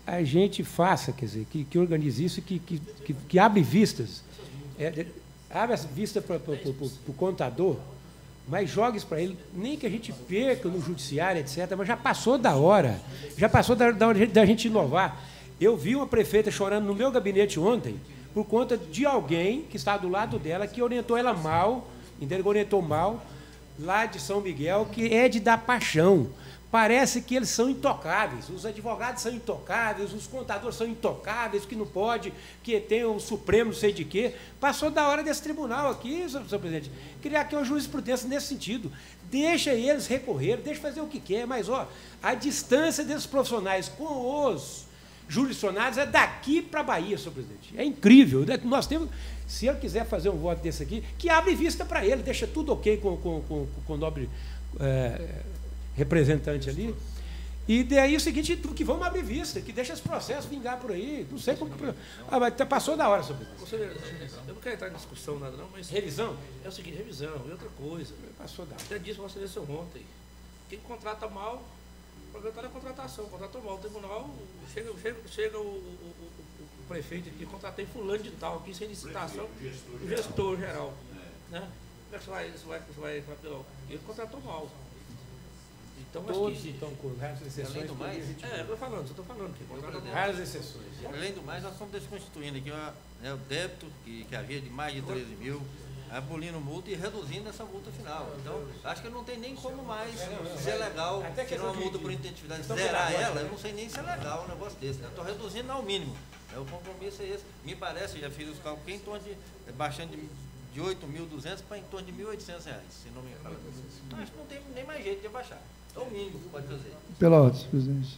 a gente faça, quer dizer, que organize isso, que abre vistas, abre as vistas para o contador, mas jogue isso para ele, nem que a gente perca no judiciário, etc., mas já passou da hora da gente inovar. Eu vi uma prefeita chorando no meu gabinete ontem por conta de alguém que está do lado dela, que orientou ela mal, orientou mal, lá de São Miguel, que é de dar paixão. Parece que eles são intocáveis, os advogados são intocáveis, os contadores são intocáveis, que não pode, que tem o Supremo, não sei de quê. Passou da hora desse tribunal aqui, senhor presidente, criar aqui uma jurisprudência nesse sentido. Deixa eles recorrer, deixa fazer o que quer, mas a distância desses profissionais com os jurisdicionados é daqui para a Bahia, senhor presidente. É incrível. Nós temos, se ele quiser fazer um voto desse aqui, que abre vista para ele, deixa tudo ok com o nobre representante ali. E daí o seguinte, que vamos abrir vista, que deixa esse processo vingar por aí. Não sei como que... mas passou da hora, senhor presidente. Conselheiro, eu não quero entrar em discussão, nada não, mas... Revisão? É o seguinte, revisão, e outra coisa. Passou da hora. Até disse Vossa Excelência ontem. Quem contrata mal, o problema está na contratação. Contratou mal o tribunal, chega o prefeito aqui, contratei fulano de tal, aqui sem licitação, o gestor geral. Né? Como é que você vai ele contratou mal. Então, todos estão com raras exceções. Além do mais, eu estou falando que raras exceções. Além do mais, nós estamos desconstituindo aqui o débito que havia de mais de 13 mil, abolindo multa e reduzindo essa multa final. Então, acho que não tem nem como mais ser legal tirar uma multa por intentividade, zerar ela, eu não sei nem se é legal um negócio desse. Né? Estou reduzindo ao mínimo. O compromisso é esse. Me parece, já fiz os cálculos, que em torno de, baixando de 8.200 para em torno de R$ 1.800, se não me engano. Então, acho que não tem nem mais jeito de abaixar. É o mínimo que pode fazer. Pela ordem, presidente.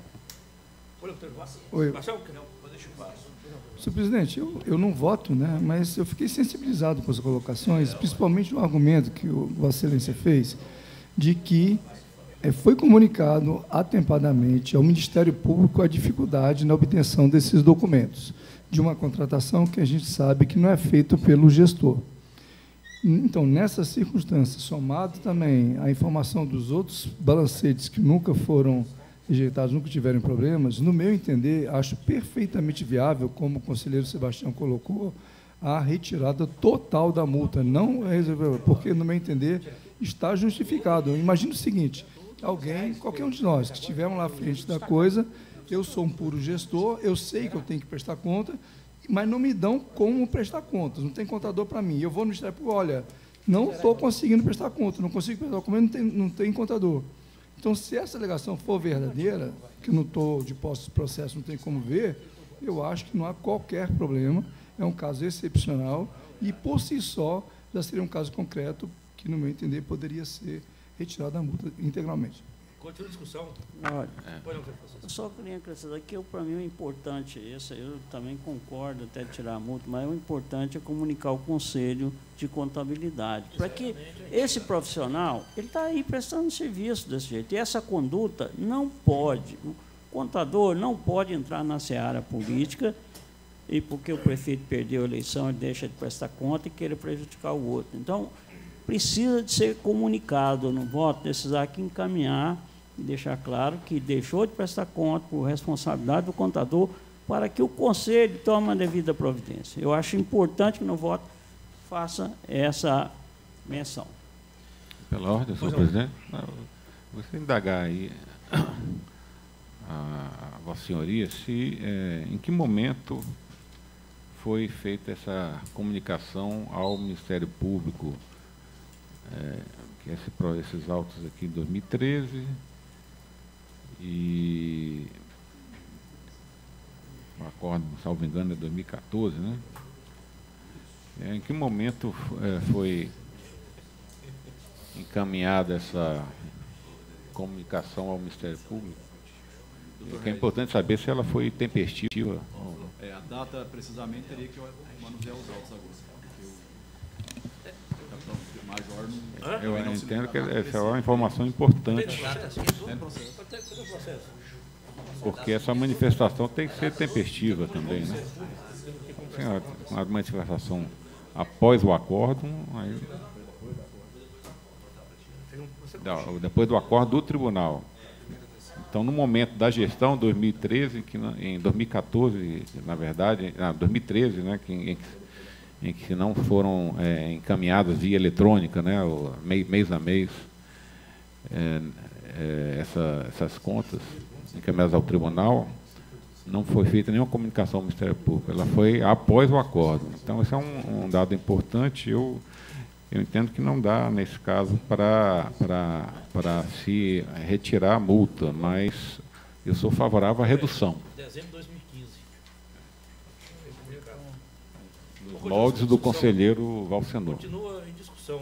Oi. Senhor presidente, eu não voto, né, mas eu fiquei sensibilizado com as colocações, principalmente no argumento que o Vossa Excelência fez, de que foi comunicado atempadamente ao Ministério Público a dificuldade na obtenção desses documentos, de uma contratação que a gente sabe que não é feita pelo gestor. Então, nessas circunstâncias, somado também à informação dos outros balancetes que nunca foram rejeitados, nunca tiveram problemas, no meu entender, acho perfeitamente viável, como o conselheiro Sebastião colocou, a retirada total da multa, não porque, no meu entender, está justificado. Eu imagino o seguinte, qualquer um de nós que estivermos lá à frente da coisa, eu sou um puro gestor, eu sei que eu tenho que prestar conta, mas não me dão como prestar contas, não tem contador para mim. Eu vou no Ministério Público, olha, não estou conseguindo prestar conta, não consigo prestar documento, não tem contador. Então, se essa alegação for verdadeira, que eu não estou de posse do processo, não tem como ver, eu acho que não há qualquer problema, é um caso excepcional e, por si só, já seria um caso concreto que, no meu entender, poderia ser retirado da multa integralmente. Continua a discussão. Olha, eu só queria acrescentar que, para mim, o importante, eu também concordo até tirar a multa, mas o importante é comunicar ao Conselho de Contabilidade, para que esse profissional, ele está aí prestando serviço desse jeito, e essa conduta não pode, o contador não pode entrar na seara política, e porque o prefeito perdeu a eleição, ele deixa de prestar conta e querer prejudicar o outro. Então, precisa de ser comunicado no voto, precisar aqui encaminhar e deixar claro que deixou de prestar conta por responsabilidade do contador para que o Conselho tome a devida providência. Eu acho importante que no voto faça essa menção. Pela ordem, senhor presidente, você indagar aí a Vossa Senhoria se em que momento foi feita essa comunicação ao Ministério Público, que esses autos aqui em 2013 e o acordo, salvo engano, é 2014, né? Em que momento foi encaminhada essa comunicação ao Ministério Público? É importante saber se ela foi tempestiva. A data, precisamente, teria que manusear os autos agora. Major não, eu entendo que essa é uma informação importante, porque essa manifestação tem que ser tempestiva também, né? Uma manifestação após o acórdão, depois do acórdão do tribunal. Então, no momento da gestão 2013, em 2014, na verdade, 2013, né, em que não foram encaminhadas via eletrônica, né, mês a mês, essas contas encaminhadas ao tribunal, não foi feita nenhuma comunicação ao Ministério Público, ela foi após o acordo. Então, esse é um dado importante. Eu entendo que não dá, nesse caso, para se retirar a multa, mas eu sou favorável à redução. Dezembro de 2015. Nos moldes do conselheiro Valsenor. Continua em discussão.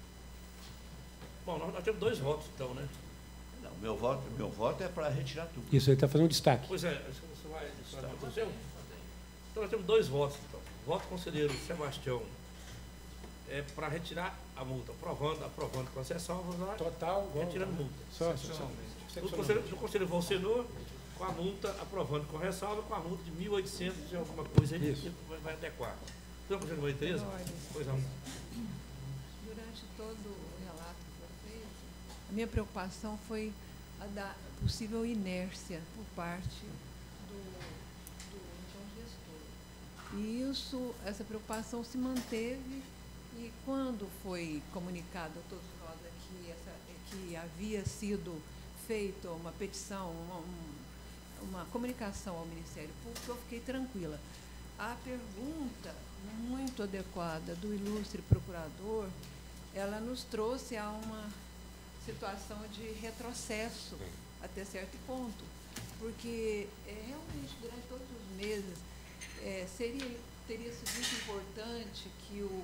Bom, nós temos 2 votos, então, né? Não, meu voto é para retirar tudo. Isso aí está fazendo um destaque. Pois é, você vai aconteceu? Então nós temos 2 votos, então. Voto do conselheiro Sebastião é para retirar a multa, aprovando com as ressalvas lá. Total, retirando multa. Só. Do conselheiro Valsenor, com a multa, aprovando com ressalva, com a multa de 1.800 e alguma coisa aí, que vai adequar. Então, conselheiro Maria Tereza? Pois não. Durante todo o relato que eu fiz, a minha preocupação foi a da possível inércia por parte do gestor. E essa preocupação se manteve, e quando foi comunicado a todos nós aqui que havia sido feita uma petição, uma comunicação ao Ministério Público, eu fiquei tranquila. A pergunta muito adequada do ilustre procurador, ela nos trouxe a uma situação de retrocesso até certo ponto, porque realmente durante todos os meses teria sido muito importante que o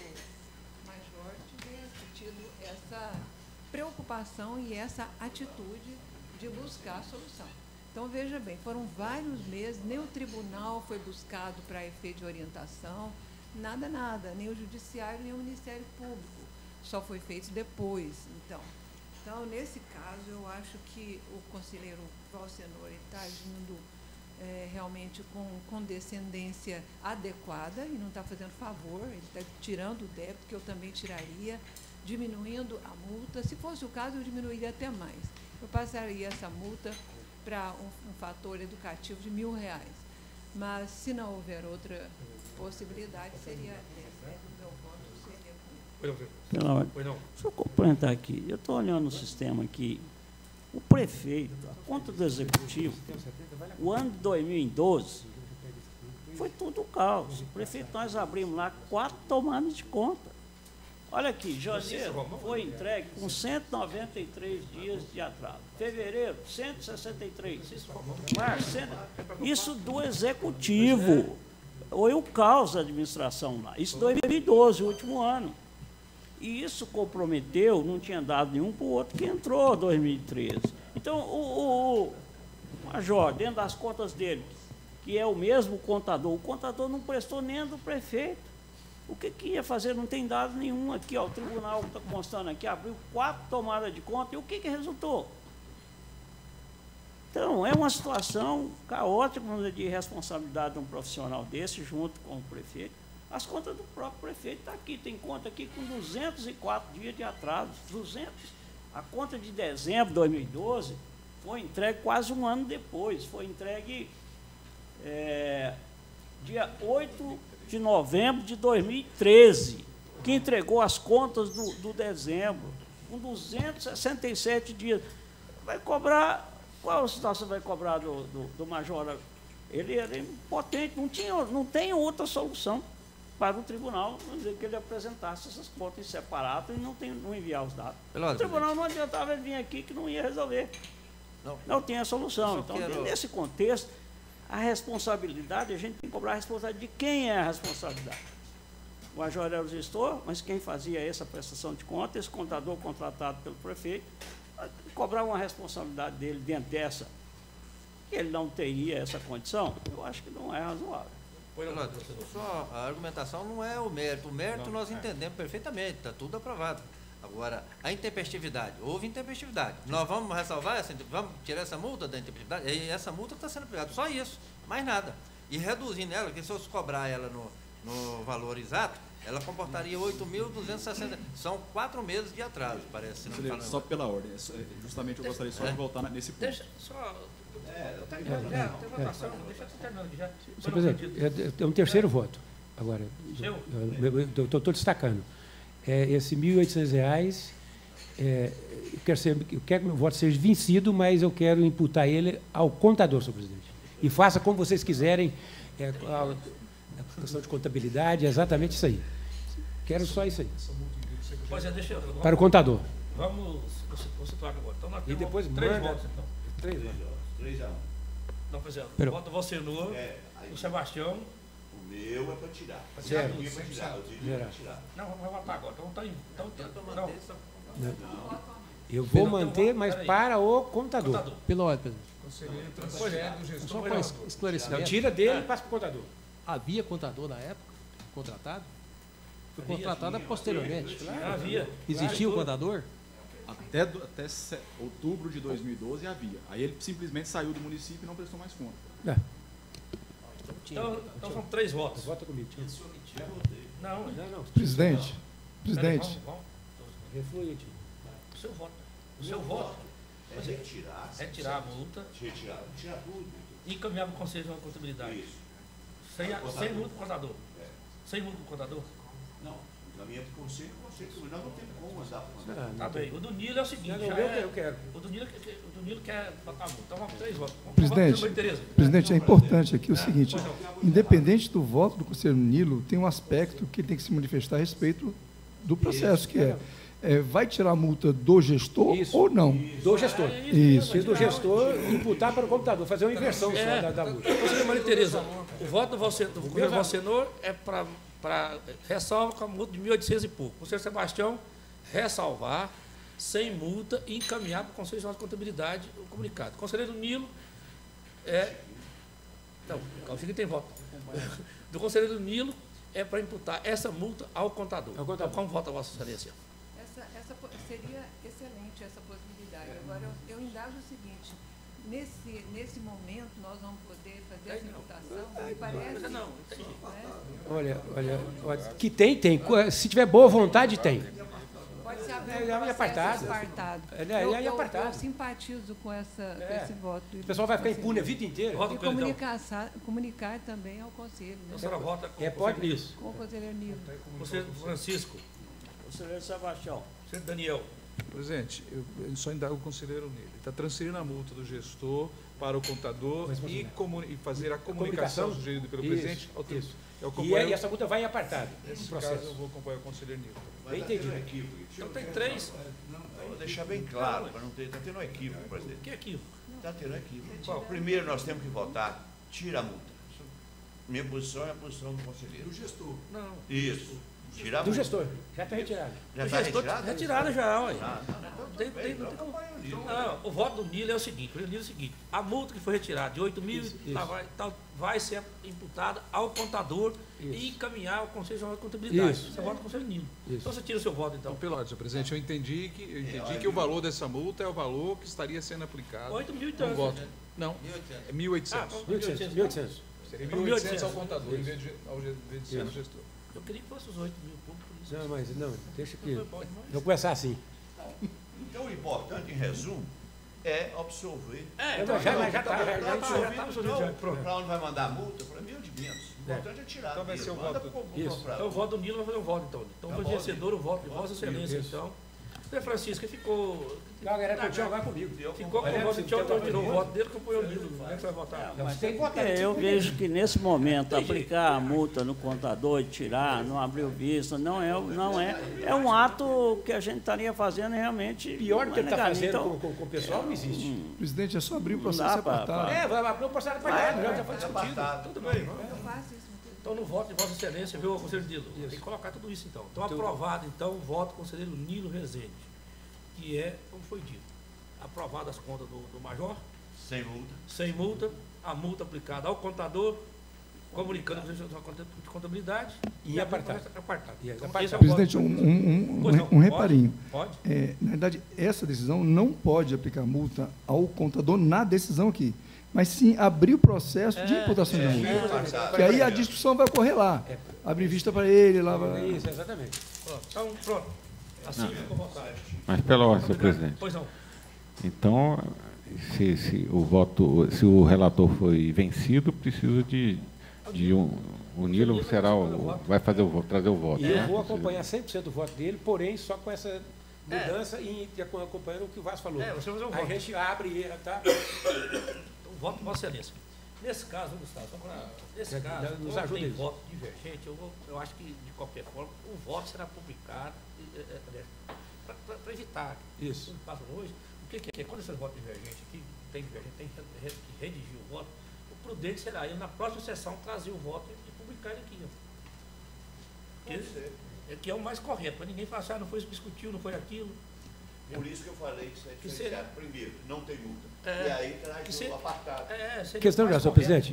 Major tivesse tido essa preocupação e essa atitude de buscar a solução. Então, veja bem, foram vários meses, nem o tribunal foi buscado para efeito de orientação, nada, nem o judiciário, nem o Ministério Público. Só foi feito depois, então. Então, nesse caso, eu acho que o conselheiro Valsenor está agindo realmente com condescendência adequada e não está fazendo favor, ele está tirando o débito, que eu também tiraria, diminuindo a multa. Se fosse o caso, eu diminuiria até mais. Eu passaria essa multa para um fator educativo de R$1.000. Mas, se não houver outra possibilidade, seria essa. Meu voto seria com... Deixa eu complementar aqui. Eu estou olhando o sistema aqui. O prefeito, a conta do executivo, o ano de 2012, foi tudo caos. O prefeito, nós abrimos lá 4 tomadas de conta. Olha aqui, janeiro foi entregue com 193 dias de atraso. Fevereiro, 163. Março, isso do executivo. Foi o caos da administração lá. Isso em 2012, o último ano. E isso comprometeu, não tinha dado nenhum para o outro que entrou em 2013. Então, o Major, dentro das contas dele, que é o mesmo contador, o contador não prestou nem a do prefeito. O que ia fazer? Não tem dado nenhum aqui, ó, o tribunal está constando aqui, abriu 4 tomadas de conta, e o que resultou? Então, é uma situação caótica de irresponsabilidade de um profissional desse, junto com o prefeito. As contas do próprio prefeito estão aqui, tem conta aqui com 204 dias de atraso, 200. A conta de dezembro de 2012 foi entregue quase um ano depois, foi entregue dia 8 de novembro de 2013, que entregou as contas do dezembro, com 267 dias. Vai cobrar, qual situação vai cobrar do Major? Ele era impotente, não tem outra solução para o tribunal que ele apresentasse essas contas em separado e não enviar os dados. O tribunal não adiantava ele vir aqui que não ia resolver. Não tem a solução. Então, nesse contexto, a responsabilidade, a gente tem que cobrar a responsabilidade de quem é a responsabilidade. O Major era o gestor, mas quem fazia essa prestação de contas, esse contador contratado pelo prefeito, cobrar uma responsabilidade dele dentro dessa, que ele não teria essa condição, eu acho que não é razoável. Só a argumentação não é o mérito. O mérito nós entendemos perfeitamente, está tudo aprovado. Agora, a intempestividade, houve intempestividade. Nós vamos ressalvar, vamos tirar essa multa da intempestividade, e essa multa está sendo aplicada, só isso, mais nada. E reduzindo ela, que se eu cobrar ela no valor exato, ela comportaria 8.260. São 4 meses de atraso, parece. Se não me Conselheiro, falo só pela ordem. Justamente eu gostaria só de voltar nesse ponto. Deixa só... Tem votação, deixa eu terminar aqui já. Senhor presidente, é um terceiro voto. Agora, eu estou destacando. Esse R$ 1.800, eu quero que meu voto seja vencido, mas eu quero imputar ele ao contador, senhor presidente. E faça como vocês quiserem, a questão de contabilidade, é exatamente isso aí. Quero só isso aí. Pois é, deixa eu... Para o contador. Vamos situar agora. Então, nós E temos depois 3 manda... votos, então. 3 a 1. Não, pois é, o voto do Valcenor, o Sebastião... O meu é para tirar. Zero. O meu é para tirar. O dele é para tirar. Não, vamos votar agora. Eu vou manter, mas para o contador. Pela ordem, Conselheiro transferindo o gestor. só para esclarecimento. Não, tira dele e passa para o contador. Havia contador na época? Contratado? Foi contratado posteriormente. Havia. Existia o contador? Até outubro de 2012 havia. Aí ele simplesmente saiu do município e não prestou mais conta. Então são 3 votos. Vota comigo. Não. Presidente, Vamos. Reflui, tio. O seu voto É retirar. retirar a multa Tirar tudo. e encaminhar para o Conselho de Contabilidade. Isso. Sem multa para o contador. Sem multa para o contador? Não, encaminha para o conselho, nós não temos como mandar para o contador. Tá bem. O do Nilo é o seguinte. Eu quero. O do Nilo quer botar a multa. Então vamos 3 votos. Presidente, é importante aqui o seguinte, independente do voto do conselheiro Nilo, tem um aspecto que ele tem que se manifestar a respeito do processo, que vai tirar a multa do gestor ou não? Do gestor. Isso. E do gestor imputar para o computador, fazer uma inversão só da multa. Conselheira Maria Tereza, o voto do governo Valcenor é para ressalva com a multa de 1.800 e pouco. O conselheiro Sebastião, ressalvar, sem multa e encaminhar para o Conselho Nacional de Contabilidade o comunicado. O conselheiro Nilo não, o seguinte tem voto. Do conselheiro Nilo é para imputar essa multa ao contador. Então, como vota a Vossa Excelência? Seria excelente essa possibilidade. Agora, eu indago o seguinte, nesse momento nós vamos poder fazer essa imputação? Me parece... Não, Olha, que tem. Se tiver boa vontade, tem. Pode ser aberto apartado. Eu simpatizo com esse voto. O pessoal vai ficar impune a vida inteira. E comunicar também ao Conselho. A senhora vota pode isso. Com o conselheiro Nilo. Conselheiro Francisco. Conselheiro Sebastião. Conselheiro Daniel. Presidente, eu só indago o conselheiro nele. Ele está transferindo a multa do gestor para o contador e fazer a comunicação sugerida pelo presidente. Isso. E essa multa vai em apartado. Nesse caso, eu vou acompanhar o conselheiro Nilo. Bem entendido. Então tem 3. Vou deixar bem claro, para não ter. Está tendo um equívoco, presidente. Que equívoco? Está tendo um equívoco. Primeiro nós temos que votar, tira a multa. Minha posição é a posição do conselheiro. Do gestor. Não. Isso. Tirar a do multa. gestor. Já está retirado. Já está retirado? Retirada já, ué. Não, Não, o voto do Nilo é o seguinte, a multa que foi retirada de 8.000 vai ser imputada ao contador e encaminhar ao Conselho Nacional de Contabilidade. Você vota com o Conselho Nilo. Então você tira o seu voto, então. Pela ordem, senhor presidente, eu entendi que o valor dessa multa é o valor que estaria sendo aplicado. 8.800. Voto. Não, é 1.800. 1.800. Seria 1.800 ao contador, em vez de ser ao gestor. Eu queria que fosse os 8.000 pouco, por isso. Não, mas deixa que... Vou começar assim. Então, o importante, em resumo, é absolver. Já está. Para onde vai mandar a multa? Para mim, de menos. O importante é tirar. Então vai ser o voto. Então, o voto do Nilo vai fazer um voto, então. Então, foi vencedor o voto de Vossa Excelência, então. Zé Francisco, ficou... Vai comigo. Ficou com o voto de Tchau, tirou o voto dele, acompanhou o Nilo. Como é que você vai votar? Eu vejo que nesse momento aplicar a multa no contador e tirar, não abrir o visto, não é um ato que a gente estaria fazendo realmente. Pior do que ele está fazendo com o pessoal não existe. Presidente, é só abrir o processo apartado. Vai abrir o processo apartado, já foi discutido. Tudo bem. Eu faço isso. Então, no voto de Vossa Excelência, viu, conselheiro Nilo? Tem que colocar tudo isso, então. Então, aprovado, então, o voto do conselheiro Nilo Rezende, que é, como foi dito, aprovado as contas do Major. Sem multa. Sem multa, a multa aplicada ao contador, comunicando com a contabilidade e apartado. Então, presidente, um reparinho. Pode? Na verdade, essa decisão não pode aplicar multa ao contador na decisão aqui. mas sim abrir o processo de imputação de multa. Que aí a discussão vai ocorrer lá. Abrir vista para ele, lá vai... Isso, exatamente. Então, pronto. Assim ficou vontade. Mas pela ordem, senhor presidente. Pois não. Então, se o relator foi vencido, precisa de o Nilo vai fazer o voto, trazer o voto. E eu vou acompanhar 100% do voto dele, porém só com essa mudança e acompanhando o que o Vasco falou. Você vai fazer o a voto. gente abre, tá? O voto, Vossa Excelência. Nesse caso, Gustavo, nesse caso, nos como ajuda tem isso. voto divergente, eu acho que, de qualquer forma, o voto será publicado para evitar isso. O que passa hoje. O que é? Quando esse voto divergente aqui, tem que redigir o voto, o prudente será ele, na próxima sessão, trazer o voto e publicar ele aqui. Que é o mais correto, para ninguém falar assim, não foi isso que discutiu, não foi aquilo. Por isso que eu falei que isso é seria... primeiro, não tem multa. E aí traz o apartado. Questão já, senhor presidente,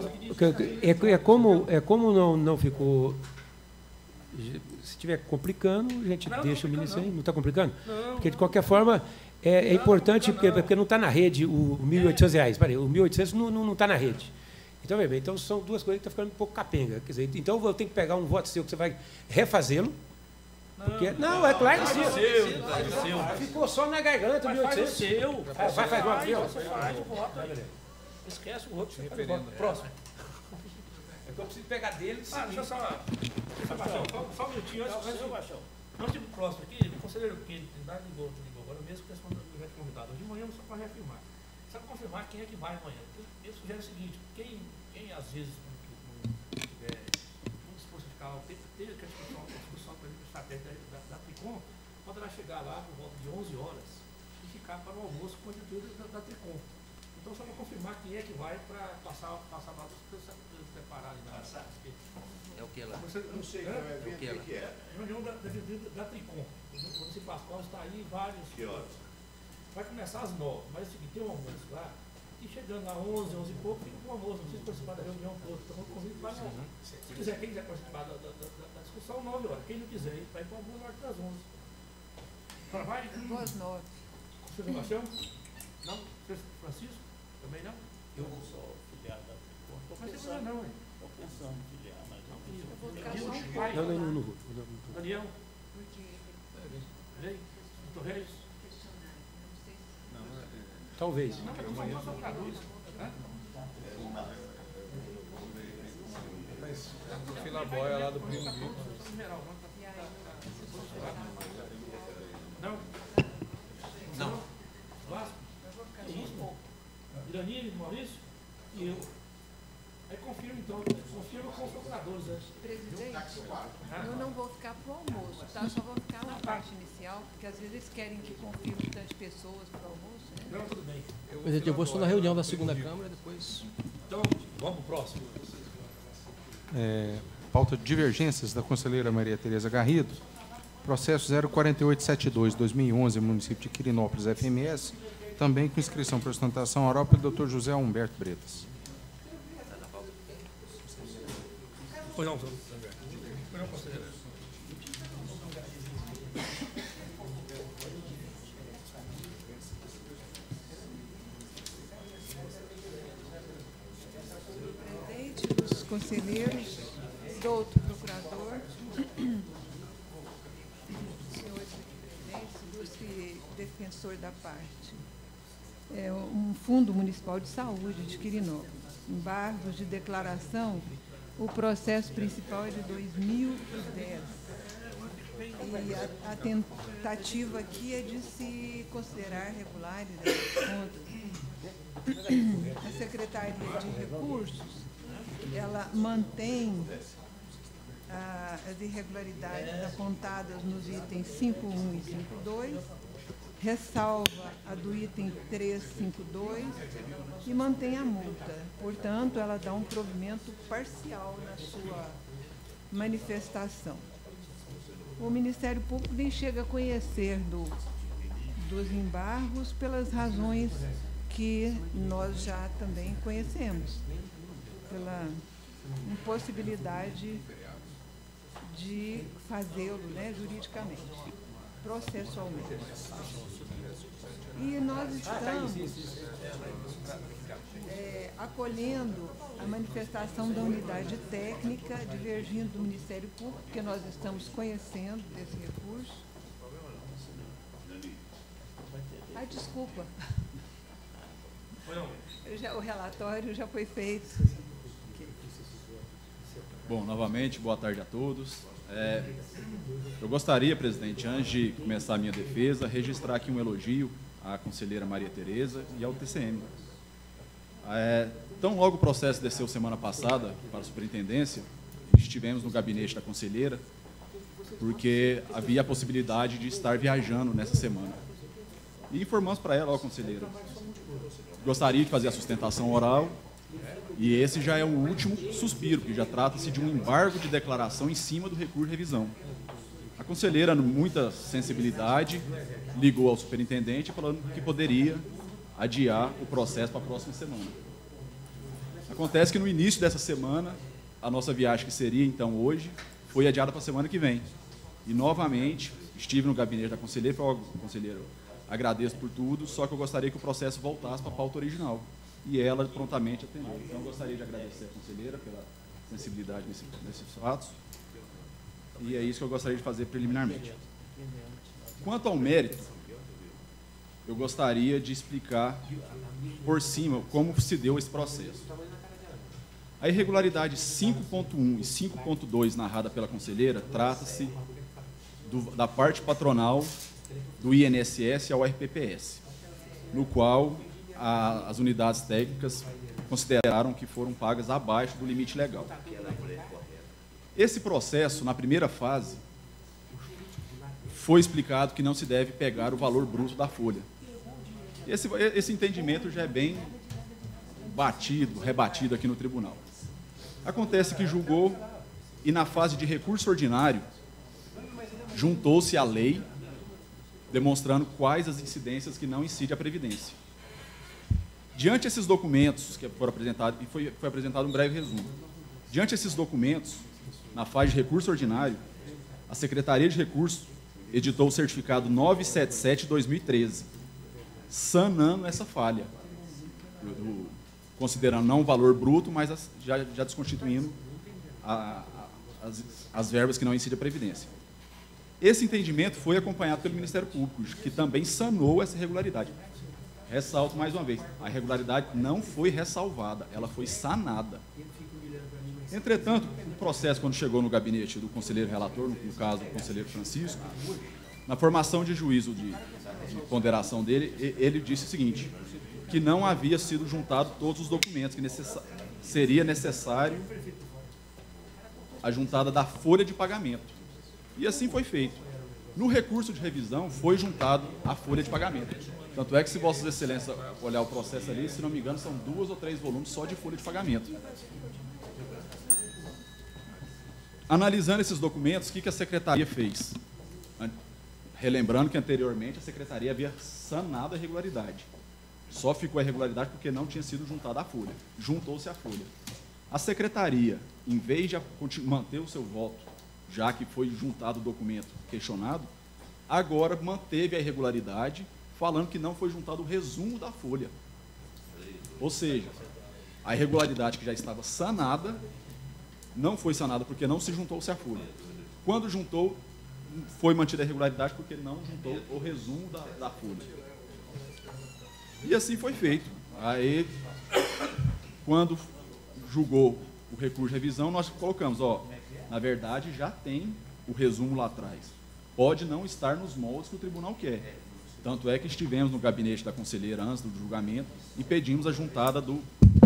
é como não ficou... Se estiver complicando, a gente deixa o ministério. Não está complicando? Não, porque, de qualquer forma, é importante, porque não está na rede o R$ 1.800. Peraí, o 1.800 não está na rede. Então, bem, então, são duas coisas que estão ficando um pouco capenga. Quer dizer, então, eu tenho que pegar um voto seu que você vai refazê-lo. Porque, não, é claro que sim. Ficou só na garganta, mas 1.800. faz o seu. Faz o voto. Esquece o outro. Próximo. É que eu preciso pegar dele. Deixa eu só um minutinho antes. Nós temos o próximo aqui, o conselheiro Pedro ligou agora mesmo, questão do evento convidado. Hoje de manhã, só para reafirmar. Só para confirmar quem é que vai amanhã. Eu sugiro o seguinte: quem às vezes não tiver muito disposto a ficar lá, ter aquela discussão com a estratégia da Tricom, poderá chegar lá por volta de 11 horas e ficar para o almoço com a atitude da Tricom. Então, só para confirmar quem é que vai para passar lá para preparar ali na É o que lá? Não sei, o que é? Reunião da Tricom. O município Pascoal está aí vários. Que horas? Vai começar às 9, mas é o seguinte, tem um almoço lá, e chegando lá 11 e pouco, fica com o almoço, não precisa participar da reunião toda, então eu convido para não. Se quiser, quem quiser participar da discussão, 9 horas. Quem não quiser, vai para o almoço na hora das 11. Agora vai? Às 9. Você não achou? Não? Francisco? Também não? Eu vou só filiar da Tricom. Estou pensando em filiar, mas não. Eu vou ficar só um pouco. Não vou. Daniel? Rei? Doutor Reis? Talvez. Não, mas não são jogadores. O Filaboia lá do Primo Vitor. Não? Não. Vasco? Isso. Iranir, Maurício? E eu. Aí confirma então, confirma com os procuradores. Presidente, eu não vou ficar para o almoço, tá? Só vou ficar na parte inicial, porque às vezes eles querem que confirme tantas pessoas para o almoço, né? Não, tudo bem. Presidente, eu vou só na reunião da segunda Câmara, depois... Então, vamos para o próximo. Pauta de divergências da conselheira Maria Tereza Garrido. Processo 04872-2011, município de Quirinópolis, FMS, também com inscrição para sustentação oral pelo Dr. José Humberto Bretas. Pois não, senhor. Pois não, conselheiro. Presidente, os conselheiros, doutor procurador, senhores presidentes, ilustre defensor da parte. É um Fundo Municipal de Saúde de Quirinópolis. Embargos de declaração. O processo principal é de 2010. E a tentativa aqui é de se considerar regulares as contas. A Secretaria de Recursos, ela mantém as irregularidades apontadas nos itens 5.1 e 5.2, ressalva a do item 352 e mantém a multa. Portanto, ela dá um provimento parcial na sua manifestação. O Ministério Público nem chega a conhecer dos embargos pelas razões que nós já também conhecemos, pela impossibilidade de fazê-lo, né, juridicamente, processualmente. E nós estamos... acolhendo a manifestação da unidade técnica, divergindo do Ministério Público, porque nós estamos conhecendo desse recurso. Ai, desculpa. O relatório já foi feito. Bom, novamente, boa tarde a todos. Eu gostaria, presidente, antes de começar a minha defesa, registrar aqui um elogio à conselheira Maria Tereza e ao TCM. Tão logo o processo desceu semana passada para a superintendência, estivemos no gabinete da conselheira, porque havia a possibilidade de estar viajando nessa semana. E informamos para ela, ó, conselheira, gostaria de fazer a sustentação oral, e esse já é o último suspiro, porque já trata-se de um embargo de declaração em cima do recurso de revisão. A conselheira, com muita sensibilidade, ligou ao superintendente falando que poderia adiar o processo para a próxima semana. Acontece que no início dessa semana, a nossa viagem, que seria então hoje, foi adiada para a semana que vem. E novamente, estive no gabinete da conselheira e falei, ó, conselheiro, agradeço por tudo, só que eu gostaria que o processo voltasse para a pauta original. E ela prontamente atendeu. Então, eu gostaria de agradecer a conselheira pela sensibilidade nesses fatos. E é isso que eu gostaria de fazer preliminarmente. Quanto ao mérito, eu gostaria de explicar por cima como se deu esse processo. A irregularidade 5.1 e 5.2 narrada pela conselheira trata-se da parte patronal do INSS ao RPPS, no qual as unidades técnicas consideraram que foram pagas abaixo do limite legal. Esse processo, na primeira fase, foi explicado que não se deve pegar o valor bruto da folha. Esse entendimento já é bem rebatido aqui no tribunal. Acontece que julgou e, na fase de recurso ordinário, juntou-se à lei, demonstrando quais as incidências que não incidem a Previdência. Diante desses documentos que foram apresentados, e foi apresentado um breve resumo, diante desses documentos, na fase de recurso ordinário, a Secretaria de Recursos editou o certificado 977/2013, sanando essa falha, considerando não o valor bruto, mas já desconstituindo as verbas que não incidem a Previdência. Esse entendimento foi acompanhado pelo Ministério Público, que também sanou essa irregularidade. Ressalto mais uma vez, a irregularidade não foi ressalvada, ela foi sanada. Entretanto, o processo, quando chegou no gabinete do conselheiro relator, no caso, do conselheiro Francisco, na formação de juízo de ponderação dele, ele disse o seguinte, que não havia sido juntado todos os documentos, que seria necessário a juntada da folha de pagamento. E assim foi feito. No recurso de revisão, foi juntado a folha de pagamento. Tanto é que, se Vossas Excelências olhar o processo ali, se não me engano, são 2 ou 3 volumes só de folha de pagamento. Analisando esses documentos, o que a Secretaria fez? Relembrando que, anteriormente, a Secretaria havia sanado a irregularidade. Só ficou a irregularidade porque não tinha sido juntada a folha. Juntou-se a folha. A Secretaria, em vez de manter o seu voto, já que foi juntado o documento questionado, agora manteve a irregularidade, falando que não foi juntado o resumo da folha. Ou seja, a irregularidade que já estava sanada, não foi sanada porque não se juntou-se a folha. Quando juntou, foi mantida a irregularidade porque não juntou o resumo da folha. E assim foi feito. Aí, quando julgou o recurso de revisão, nós colocamos, ó, na verdade já tem o resumo lá atrás. Pode não estar nos moldes que o tribunal quer. Tanto é que estivemos no gabinete da conselheira antes do julgamento e pedimos a juntada do...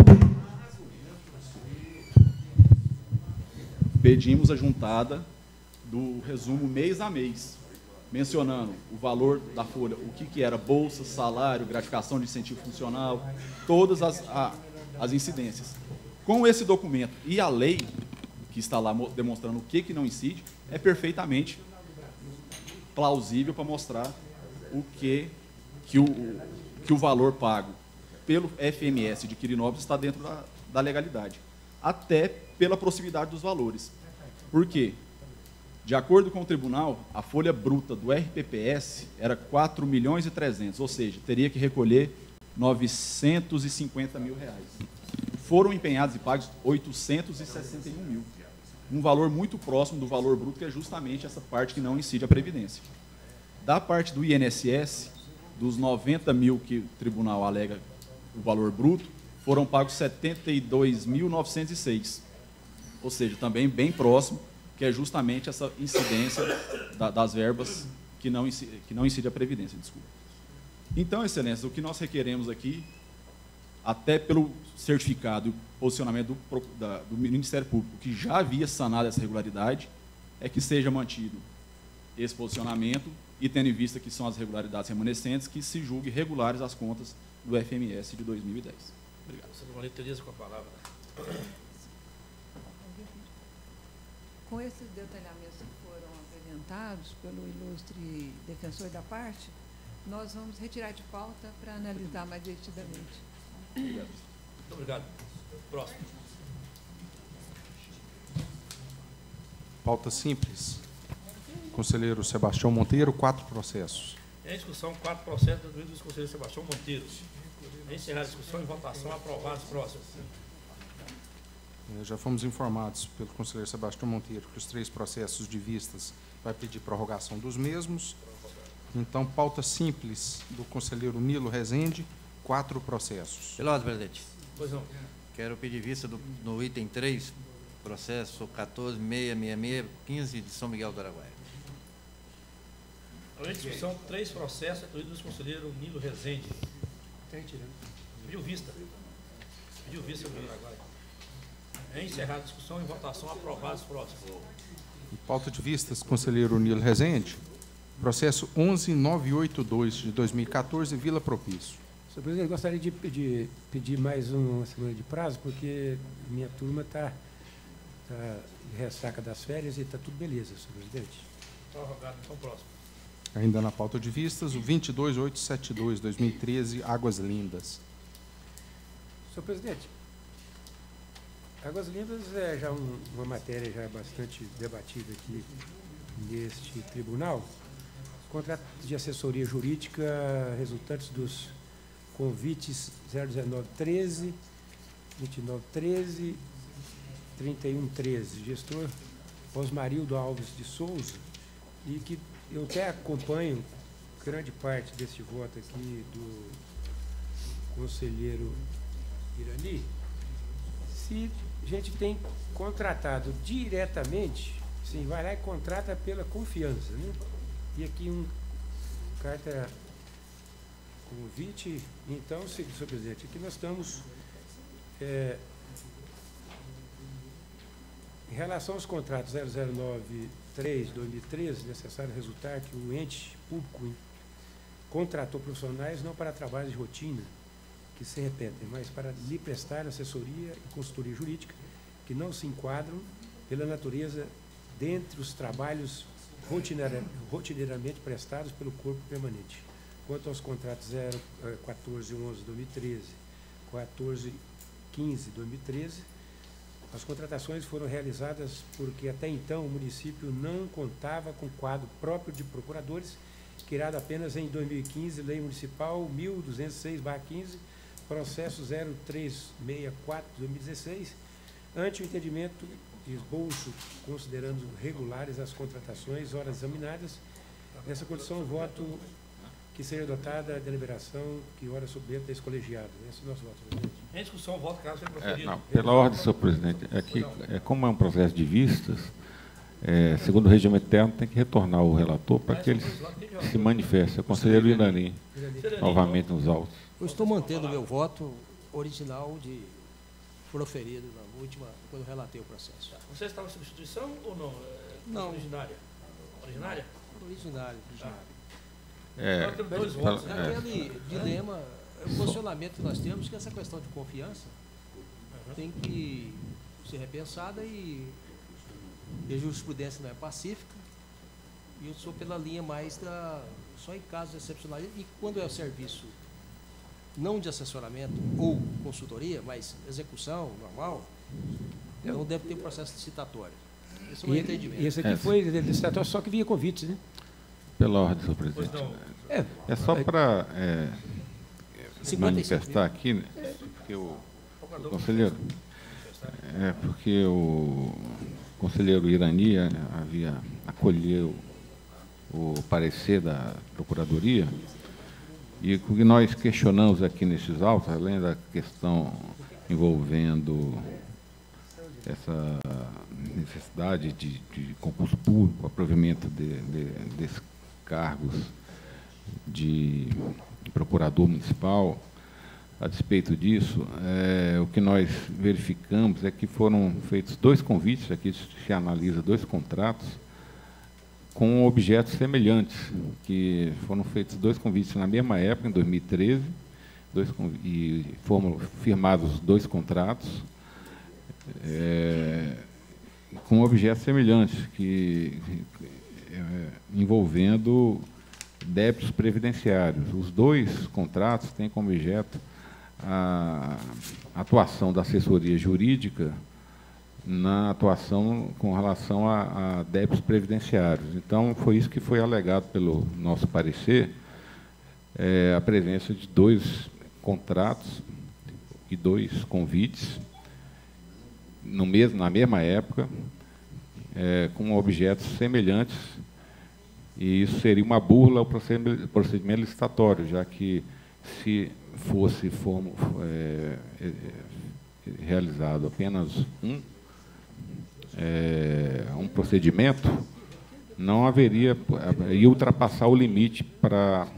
Pedimos a juntada do resumo mês a mês, mencionando o valor da folha, o que era bolsa, salário, gratificação de incentivo funcional, todas as incidências. Com esse documento e a lei, que está lá demonstrando o que não incide, é perfeitamente plausível para mostrar que o valor pago pelo FMS de Quirinópolis está dentro da legalidade, até pela proximidade dos valores. Por quê? De acordo com o tribunal, a folha bruta do RPPS era 4.300.000, ou seja, teria que recolher 950 mil reais. Foram empenhados e pagos 861 mil. Um valor muito próximo do valor bruto, que é justamente essa parte que não incide a Previdência. Da parte do INSS, dos 90 mil que o tribunal alega o valor bruto, foram pagos 72.906. Ou seja, também bem próximo, que é justamente essa incidência das verbas que não incide a Previdência, desculpa. Então, Excelência, o que nós requeremos aqui, até pelo certificado e posicionamento do Ministério Público, que já havia sanado essa irregularidade, é que seja mantido esse posicionamento e, tendo em vista que são as irregularidades remanescentes, que se julgue regulares as contas do FMS de 2010. Obrigado. Senhora Tereza, com a palavra. Com esses detalhamentos que foram apresentados pelo ilustre defensor da parte, nós vamos retirar de pauta para analisar mais detidamente. Obrigado. Muito obrigado. Próximo. Pauta simples. Conselheiro Sebastião Monteiro, 4 processos. Em discussão, 4 processos do conselheiro Sebastião Monteiro. Encerrar a discussão e votação, aprovados. Próximo. Já fomos informados pelo conselheiro Sebastião Monteiro que os 3 processos de vistas vai pedir prorrogação dos mesmos. Então, pauta simples do conselheiro Nilo Rezende, 4 processos. Pela ordem, presidente. Pois não. Quero pedir vista no item 3, processo 14.666.15 de São Miguel do Araguaia. Em discussão, 3 processos, incluídos do conselheiro Nilo Rezende. Está retirando. Pediu vista. Pediu vista do Araguaia. Encerrada a discussão e votação, aprovados. Próximo. Em pauta de vistas, conselheiro Nilo Rezende, processo 11982 de 2014, Vila Propício. Senhor presidente, eu gostaria de pedir mais uma semana de prazo, porque minha turma está de ressaca das férias e está tudo beleza, senhor presidente. Prorrogado, então próximo. Ainda na pauta de vistas, o 22872, 2013, Águas Lindas. Senhor presidente, Águas Lindas é já uma matéria já bastante debatida aqui neste tribunal. Contrato de assessoria jurídica resultantes dos convites 01913, 2913, 3113, gestor Osmarildo Alves de Souza, e que eu até acompanho grande parte desse voto aqui do conselheiro Irani. Se a gente tem contratado diretamente, sim, vai lá e contrata pela confiança, né? E aqui carta convite. Então, senhor presidente, aqui nós estamos em relação aos contratos 0093/2013, necessário resultar que o ente público contratou profissionais não para trabalhos de rotina que se repetem, mas para lhe prestar assessoria e consultoria jurídica que não se enquadram pela natureza dentre os trabalhos rotineiramente prestados pelo corpo permanente. Quanto aos contratos 1411/2013, 1415/2013, as contratações foram realizadas porque até então o município não contava com quadro próprio de procuradores, criado apenas em 2015, Lei Municipal 1206/15, processo 0364/2016, ante o entendimento e esboço, considerando regulares as contratações, horas examinadas. Nessa condição, voto que seja adotada a deliberação que ora submeta esse colegiado. Esse é o nosso voto, presidente. Em discussão, voto caso seja proferido. Não, pela ordem, senhor presidente, aqui, como é um processo de vistas, segundo o regimento interno, tem que retornar o relator para que ele se manifeste. O conselheiro Irani, novamente nos autos. Eu estou mantendo o meu voto original de proferido na última, quando eu relatei o processo. Você estava em substituição ou não? Não. Originária? Originária? Originário. Nós temos 2 votos. Aquele dilema, o posicionamento que nós temos, que essa questão de confiança tem que ser repensada e a jurisprudência não é pacífica, e eu sou pela linha mais só em casos excepcionais, e quando é o serviço não de assessoramento ou consultoria, mas execução normal, não deve ter processo licitatório. Esse é o meu entendimento. E esse aqui foi licitatório, só que via convites, né? Pela ordem, senhor presidente. É só para manifestar aqui, né, porque conselheiro, porque o conselheiro Irani acolheu o parecer da Procuradoria, e o que nós questionamos aqui nesses autos, além da questão envolvendo essa necessidade de concurso público, aprovimento desses cargos de procurador municipal, a despeito disso, o que nós verificamos é que foram feitos 2 convites, aqui se analisa 2 contratos, com objetos semelhantes, que foram feitos 2 convites na mesma época, em 2013, e foram firmados 2 contratos, com objetos semelhantes, envolvendo débitos previdenciários. Os 2 contratos têm como objeto a atuação da assessoria jurídica na atuação com relação a débitos previdenciários. Então, foi isso que foi alegado pelo nosso parecer, a presença de 2 contratos e 2 convites na mesma época, com objetos semelhantes, e isso seria uma burla ao procedimento licitatório, já que, se fosse realizado apenas um procedimento, não haveria, ia ultrapassar o limite para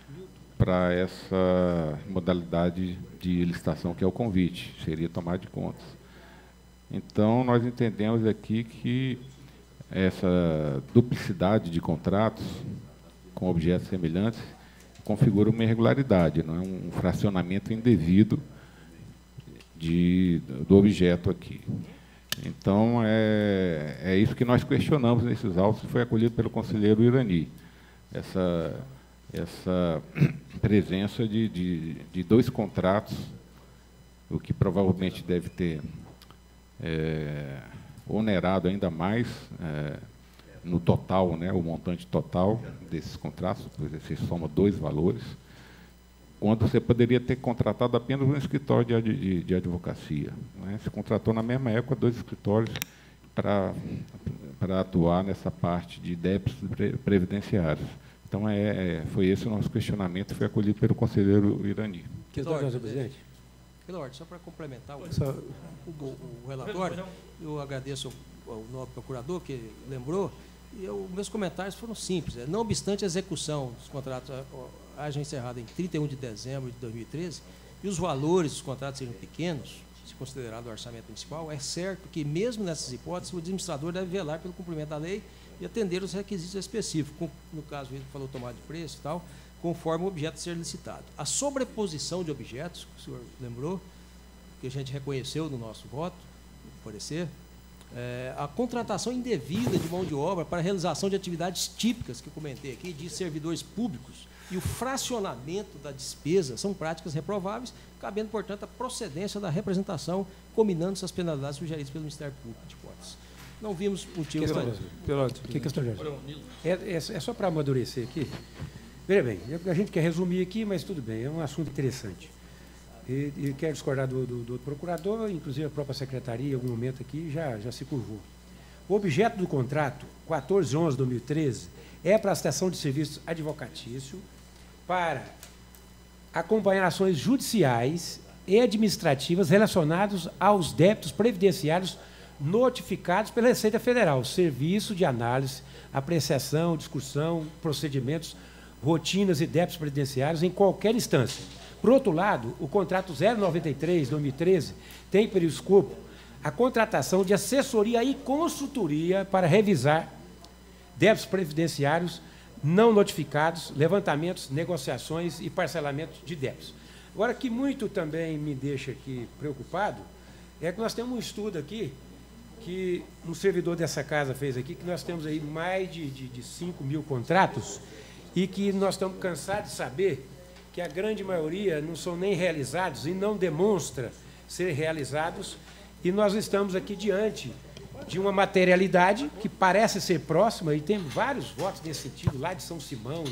essa modalidade de licitação, que é o convite, seria tomar de contas. Então, nós entendemos aqui que essa duplicidade de contratos com objetos semelhantes configura uma irregularidade, não é um fracionamento indevido do objeto aqui. Então, é isso que nós questionamos nesses autos, que foi acolhido pelo conselheiro Irani, essa presença de 2 contratos, o que provavelmente deve ter onerado ainda mais no total, né, o montante total desses contratos, você soma 2 valores, quando você poderia ter contratado apenas um escritório de advocacia, né? Se contratou na mesma época 2 escritórios para atuar nessa parte de débitos previdenciários. Então, foi esse o nosso questionamento, foi acolhido pelo conselheiro Irani. Senhor presidente. Lorde, só para complementar o relatório, eu agradeço ao novo procurador que lembrou, e meus comentários foram simples. Não obstante a execução dos contratos haja encerrado em 31 de dezembro de 2013, e os valores dos contratos sejam pequenos, se considerado o orçamento municipal, é certo que, mesmo nessas hipóteses, o administrador deve velar pelo cumprimento da lei e atender os requisitos específicos, no caso, ele falou tomada de preço e tal, conforme o objeto ser licitado. A sobreposição de objetos, que o senhor lembrou, que a gente reconheceu no nosso voto, no parecer, a contratação indevida de mão de obra para a realização de atividades típicas, que eu comentei aqui, de servidores públicos, e o fracionamento da despesa são práticas reprováveis, cabendo, portanto, a procedência da representação, combinando-se as penalidades sugeridas pelo Ministério Público de Contas. Não vimos motivo para... questão, Jorge? É só para amadurecer aqui. Veja bem, a gente quer resumir aqui, mas tudo bem, é um assunto interessante. E quero discordar do procurador, inclusive a própria secretaria, em algum momento aqui, já se curvou. O objeto do contrato 1411/2013 é a prestação de serviços advocatício para acompanhar ações judiciais e administrativas relacionadas aos débitos previdenciários notificados pela Receita Federal, serviço de análise, apreciação, discussão, procedimentos, rotinas e débitos previdenciários em qualquer instância. Por outro lado, o contrato 093/2013 tem por escopo a contratação de assessoria e consultoria para revisar débitos previdenciários não notificados, levantamentos, negociações e parcelamentos de débitos. Agora, o que muito também me deixa aqui preocupado é que nós temos um estudo aqui que um servidor dessa casa fez aqui, que nós temos aí mais de 5 mil contratos e que nós estamos cansados de saber que a grande maioria não são nem realizados e não demonstra ser realizados, e nós estamos aqui diante de uma materialidade que parece ser próxima, e tem vários votos nesse sentido, lá de São Simão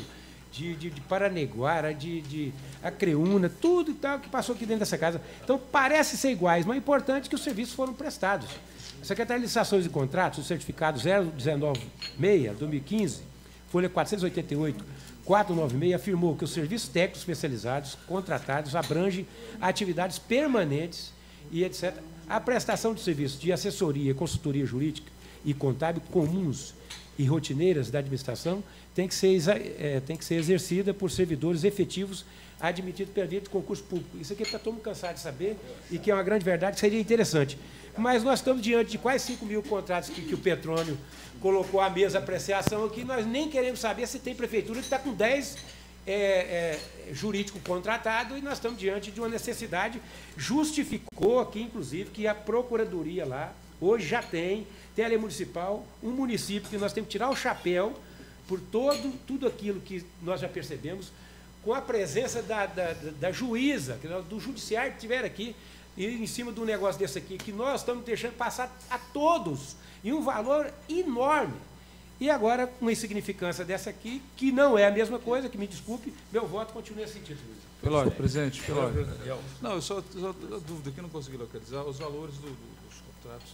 de Paranaguara, de Acreúna, tudo e tal que passou aqui dentro dessa casa. Então, parece ser iguais, mas é importante que os serviços foram prestados. A Secretaria de Licitações e Contratos, o certificado 0196, 2015, folha 488, 496, afirmou que os serviços técnicos especializados contratados abrangem atividades permanentes e etc. A prestação de serviços de assessoria, consultoria jurídica e contábil comuns e rotineiras da administração tem que ser exercida por servidores efetivos admitidos pela via de concurso público. Isso aqui está todo mundo cansado de saber e que é uma grande verdade, que seria interessante. Mas nós estamos diante de quase 5 mil contratos que o Petrônio colocou à mesa a apreciação aqui, nós nem queremos saber se tem prefeitura que está com 10 jurídico contratado e nós estamos diante de uma necessidade. Justificou aqui, inclusive, que a Procuradoria lá, hoje já tem a lei municipal, um município que nós temos que tirar o chapéu por tudo aquilo que nós já percebemos, com a presença da juíza, do judiciário que estiver aqui, e em cima de um negócio desse aqui, que nós estamos deixando passar a todos, em um valor enorme. E agora, uma insignificância dessa aqui, que não é a mesma coisa, que me desculpe, meu voto continua nesse sentido. Pelório, presidente, Pelório. Não, eu só a dúvida que não consegui localizar, os valores dos contratos.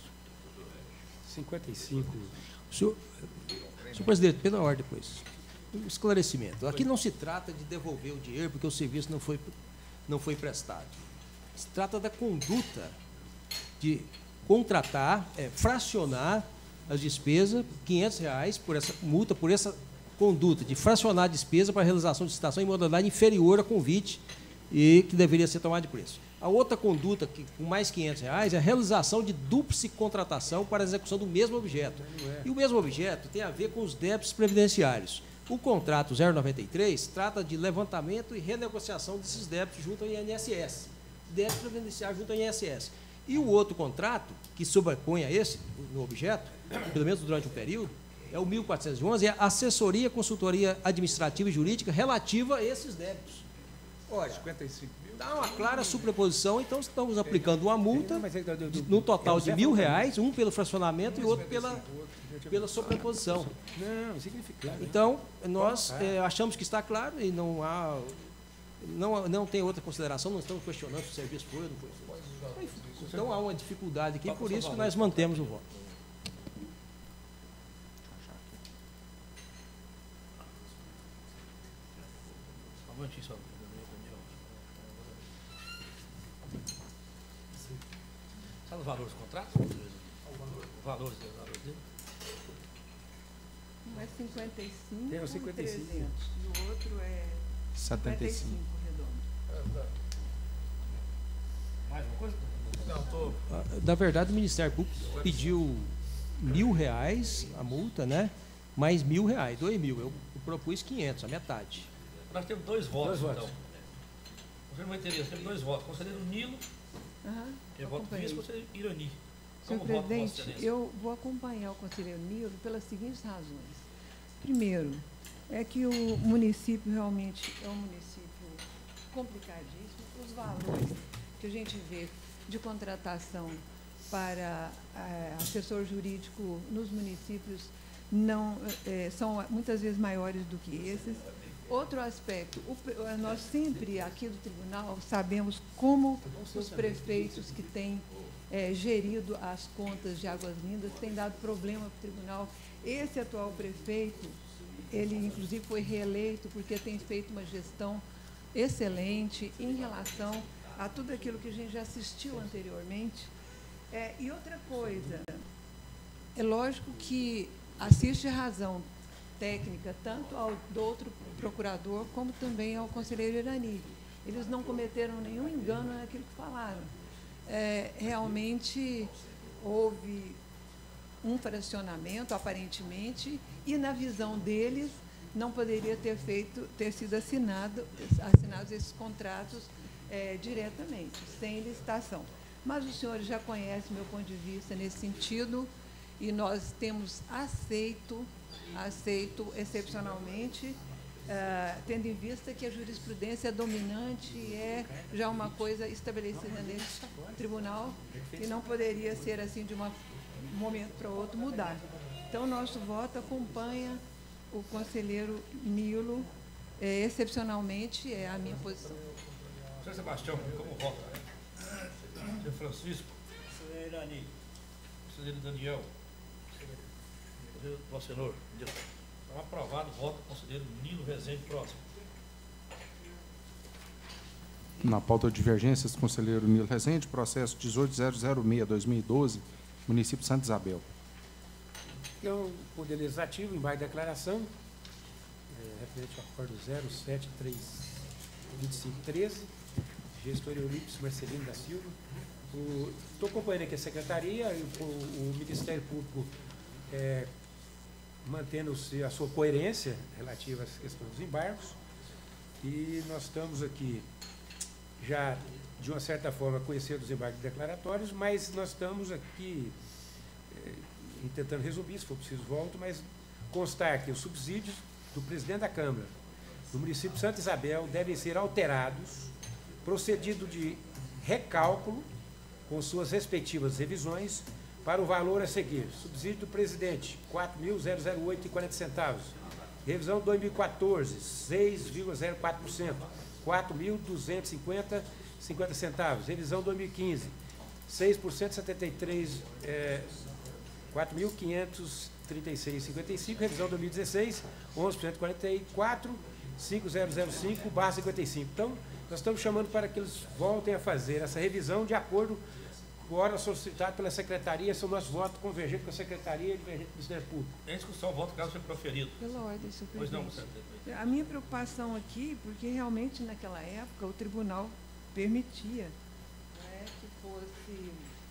55. Senhor presidente, pela ordem, depois. Um esclarecimento. Aqui não se trata de devolver o dinheiro porque o serviço não foi prestado. Se trata da conduta de contratar, fracionar as despesas, R$500 por essa multa, por essa conduta de fracionar a despesa para a realização de licitação em modalidade inferior a convite e que deveria ser tomada de preço. A outra conduta, que, com mais R$500, é a realização de dúplice contratação para a execução do mesmo objeto. E o mesmo objeto tem a ver com os débitos previdenciários. O contrato 093 trata de levantamento e renegociação desses débitos junto ao INSS. Débitos previdenciários junto ao INSS. E o outro contrato, que sobrepõe a esse, no objeto, pelo menos durante um período, é o 1411, é a assessoria, consultoria administrativa e jurídica relativa a esses débitos. Olha, 55 mil. Dá uma clara superposição, então estamos aplicando uma multa no total de R$1.000, um pelo fracionamento e outro pela sobreposição. Não, insignificante. Então, nós achamos que está claro e não tem outra consideração, não estamos questionando se o serviço foi ou não foi. Então há uma dificuldade aqui, por isso que nós mantemos o voto. Sabe os valores do contrato? Os valores dele? Um é 55, Tem o 55. 300, e o outro é 75 redondo. Mais uma coisa? Não, na verdade, o Ministério Público pediu R$1.000 a multa, né? Mais R$1.000, 2.000. Eu propus 500, a metade. Nós temos dois votos, então. Você não vai entender, nós temos dois votos. Conselheiro Nilo, que é voto vice, conselheiro Irani. Senhor presidente, eu vou acompanhar o conselheiro Nilo pelas seguintes razões. Primeiro, é que o município realmente é um município complicadíssimo. Os valores que a gente vê de contratação para assessor jurídico nos municípios não são muitas vezes maiores do que esses. Outro aspecto, nós sempre aqui do tribunal sabemos como os prefeitos que têm gerido as contas de Águas Lindas têm dado problema para o tribunal. Esse atual prefeito, ele inclusive foi reeleito porque tem feito uma gestão excelente em relação a tudo aquilo que a gente já assistiu anteriormente. E outra coisa, é lógico que assiste a razão técnica tanto do outro procurador como também ao conselheiro Irani. Eles não cometeram nenhum engano naquilo que falaram. Realmente houve um fracionamento, aparentemente, e na visão deles não poderia ter sido assinados esses contratos diretamente, sem licitação. Mas os senhores já conhecem meu ponto de vista nesse sentido e nós temos aceito excepcionalmente, tendo em vista que a jurisprudência dominante é já uma coisa estabelecida nesse tribunal e não poderia ser assim de um momento para o outro mudar. Então, nosso voto acompanha o conselheiro Nilo excepcionalmente, é a minha posição. Senhor Sebastião, como vota? Senhor Francisco. Senhor Irani. Conselheiro Daniel. Conselheiro Valsenor. Então, aprovado, voto do conselheiro Nilo Rezende. Próximo. Na pauta de divergências, conselheiro Nilo Rezende, processo 18.006/2012, município de Santa Isabel. É o Poder Legislativo, em mais declaração, referente ao acordo 0732513, gestor Eurípides Marcelino da Silva. Estou acompanhando aqui a secretaria e o Ministério Público mantendo-se a sua coerência relativa às questões dos embargos. E nós estamos aqui já, de uma certa forma, conhecendo os embargos declaratórios, mas nós estamos aqui tentando resumir, se for preciso volto, mas constar que os subsídios do presidente da Câmara do município de Santa Isabel devem ser alterados, procedido de recálculo com suas respectivas revisões para o valor a seguir. Subsídio do presidente, R$ 4.008,40. Revisão 2014, 6,04%. 4.250,50 centavos. Revisão 2015, 6%, 73, 4.536,55. Revisão 2016, 11%, 44, 5.005/55. Então, nós estamos chamando para que eles voltem a fazer essa revisão de acordo com a hora solicitada pela Secretaria. Esse é o nosso voto convergente com a Secretaria e divergente com o Ministério Público. Em discussão, voto caso seja proferido. Pela ordem, senhor Pois não, presidente. A minha preocupação aqui, porque realmente naquela época o tribunal permitia, né, que fosse,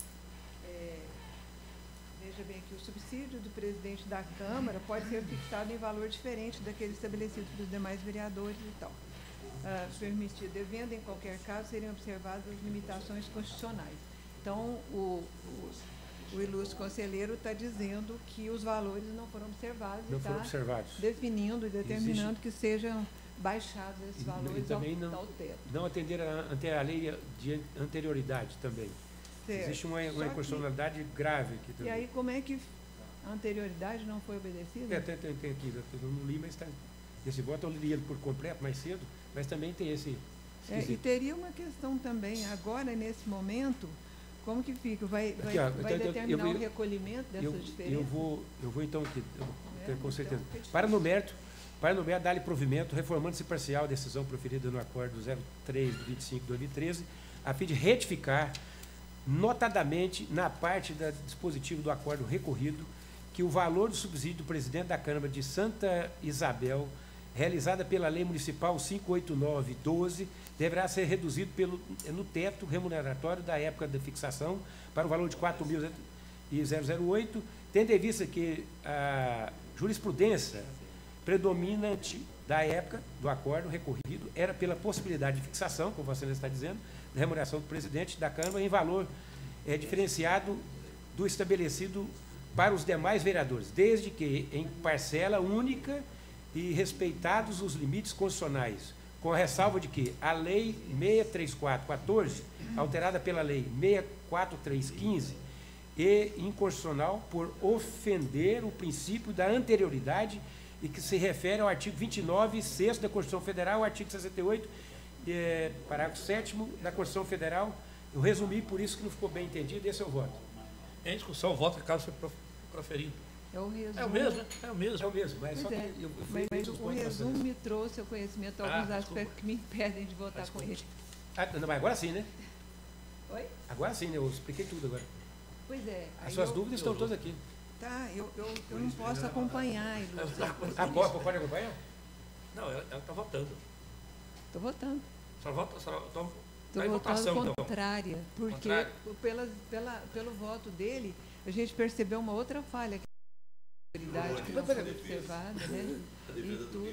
veja bem aqui, o subsídio do presidente da Câmara pode ser fixado em valor diferente daquele estabelecido pelos demais vereadores e tal. Permitido, devendo em qualquer caso serem observadas as limitações constitucionais. Então, o ilustre conselheiro está dizendo que os valores não foram observados Não e foram está observados. definindo e determinando que sejam baixados esses valores E também ao teto. não atender a lei de anterioridade também. Certo. Existe uma Só que- inconstitucionalidade grave aqui E também. aí, como é que a anterioridade não foi obedecida? Tem aqui, eu não li, mas está. Esse voto eu li ele por completo mais cedo, mas também tem esse. E teria uma questão também, agora, nesse momento, como que fica? Vai Aqui, ó, então, determinar o recolhimento dessas diferenças? Eu vou então aqui, com certeza. então, Para no mérito, dar-lhe provimento, reformando-se parcial a decisão proferida no acordo 03/25/2013, a fim de retificar, notadamente, na parte do dispositivo do acordo recorrido, que o valor do subsídio do presidente da Câmara de Santa Isabel, realizada pela Lei Municipal 589/12, deverá ser reduzido no teto remuneratório da época da fixação para o valor de R$ 4.008, tendo em vista que a jurisprudência predominante da época do acordo recorrido era pela possibilidade de fixação, como você está dizendo, da remuneração do presidente da Câmara em valor diferenciado do estabelecido para os demais vereadores, desde que em parcela única e respeitados os limites constitucionais, com a ressalva de que a Lei 634/14, alterada pela Lei 643/15, é inconstitucional por ofender o princípio da anterioridade e que se refere ao artigo 29, 6º da Constituição Federal, artigo 68, parágrafo 7º da Constituição Federal. Eu resumi, por isso que não ficou bem entendido, esse é o voto. Em discussão, voto caso seja proferido. É o resumo. É o mesmo, né? É o mesmo. É o mesmo, mas só que eu fui mas o pontos resumo bastante. me trouxe ao conhecimento alguns aspectos que me impedem de votar com ele. Não, mas agora sim, né? Oi? Agora sim, né? Eu expliquei tudo agora. Pois é. As suas dúvidas estão todas aqui. Tá, eu não posso acompanhar, ilustre. Pode acompanhar? Não, ela está votando. Estou votando. Só vota, Estou vai votando votação, então. contrária, porque Contrário. pelo voto dele, a gente percebeu uma outra falha, que a autoridade que não foi observada, né? E tudo.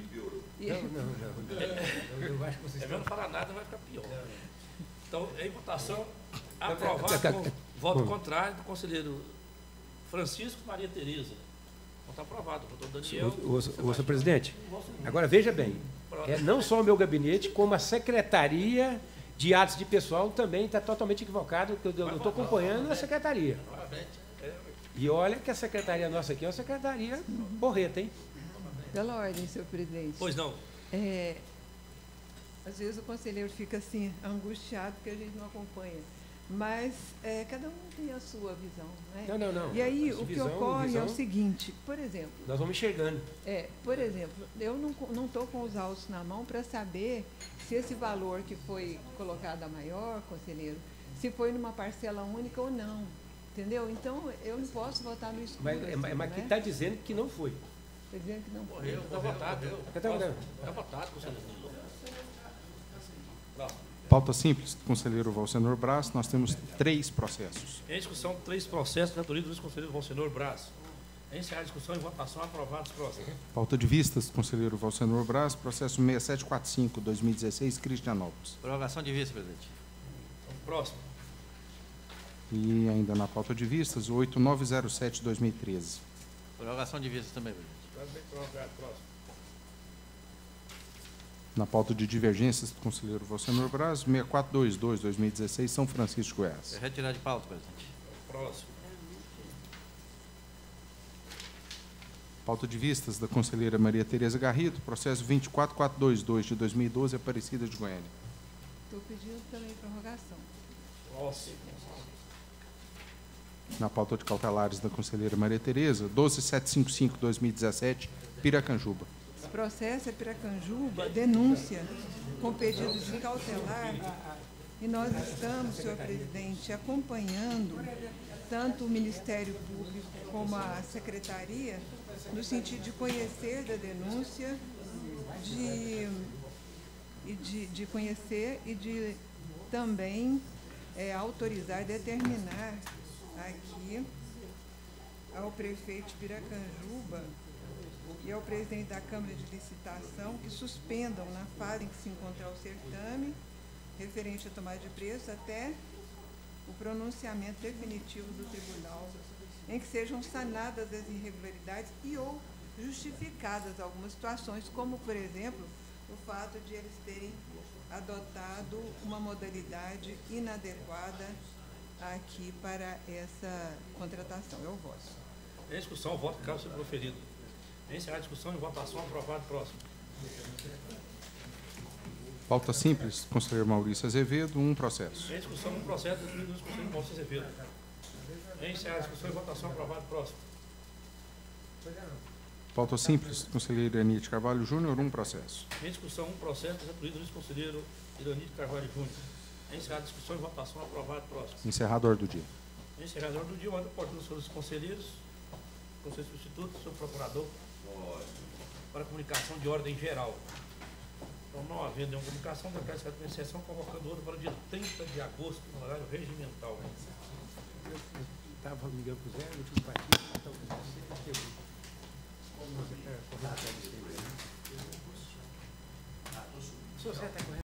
Não. Eu acho que vocês É melhor não falar nada, vai ficar pior. Então, em votação, aprovado com voto contrário do conselheiro Francisco Maria Tereza. Voto aprovado. Votou Daniel. Senhor presidente, agora veja bem, não só o meu gabinete, como a Secretaria de Atos de Pessoal também está totalmente equivocado, porque eu estou acompanhando a Secretaria. E olha que a Secretaria nossa aqui é uma Secretaria borreta, hein? Pela ordem, senhor presidente. Pois não. Às vezes o conselheiro fica assim, angustiado, porque a gente não acompanha. Mas cada um tem a sua visão, né? Não. E aí Essa o que visão, ocorre é o seguinte, por exemplo... Nós vamos enxergando. Por exemplo, eu não estou com os autos na mão para saber se esse valor que foi colocado a maior, conselheiro, se foi numa parcela única ou não. Entendeu? Então, eu não posso votar no escuro. Mas aqui está dizendo que não foi. Está dizendo que não foi. Está votado. Está votado, conselheiro. Pauta simples, conselheiro Valsenor Braz. Nós temos 3 processos. Em discussão, 3 processos de autoria do conselheiro Valsenor Braz. Encerrar a discussão e votação, aprovados próximos. Pauta de vistas, conselheiro Valsenor Braz. Processo 6745, 2016, Cristianópolis. Prorrogação de vista, presidente. Próximo. E ainda na pauta de vistas, 8907, 2013. Prorrogação de vista também, presidente. Prorrogado, próximo. Na pauta de divergências do conselheiro Valsenor Braz, 6422, 2016, São Francisco de Goiás. Retirar de pauta, presidente. Próximo. Pauta de vistas da conselheira Maria Tereza Garrido, processo 24422 de 2012, Aparecida de Goiânia. Estou pedindo também prorrogação. Próximo. Na pauta de cautelares da conselheira Maria Tereza, 12755, 2017, Piracanjuba. Esse processo é Piracanjuba, denúncia com pedido de cautelar, e nós estamos, senhor presidente, acompanhando tanto o Ministério Público como a Secretaria, no sentido de conhecer da denúncia, de conhecer e de também autorizar e determinar aqui ao prefeito de Piracanjuba e ao presidente da Câmara de Licitação que suspendam, na fase em que se encontrar o certame, referente à tomada de preço, até o pronunciamento definitivo do tribunal, em que sejam sanadas as irregularidades e ou justificadas algumas situações, como, por exemplo, o fato de eles terem adotado uma modalidade inadequada aqui para essa contratação. Eu voto. Em discussão, voto que caso seja proferido. Encerrar a discussão e votação, aprovado. Próximo. Pauta simples, conselheiro Maurício Azevedo, processo. Em discussão, processo do conselheiro Maurício Azevedo. Encerrar a discussão e votação, aprovado. Próximo. Pauta simples, conselheiro Iranite Carvalho Júnior, processo. Em discussão, processo atribuído do conselheiro Iranite Carvalho Júnior. Encerrar a discussão e votação, aprovado. Próximo. Encerrado a ordem do dia. Encerrado a ordem do dia, ordem oportuna dos conselheiros, conselho substituto, senhor procurador, para comunicação de ordem geral. Então, não havendo nenhuma comunicação, declaro essa sessão convocando outra para o dia 30 de agosto, no horário regimental. Eu estava ligando para o Zé, no último partido, então, o senhor está correndo?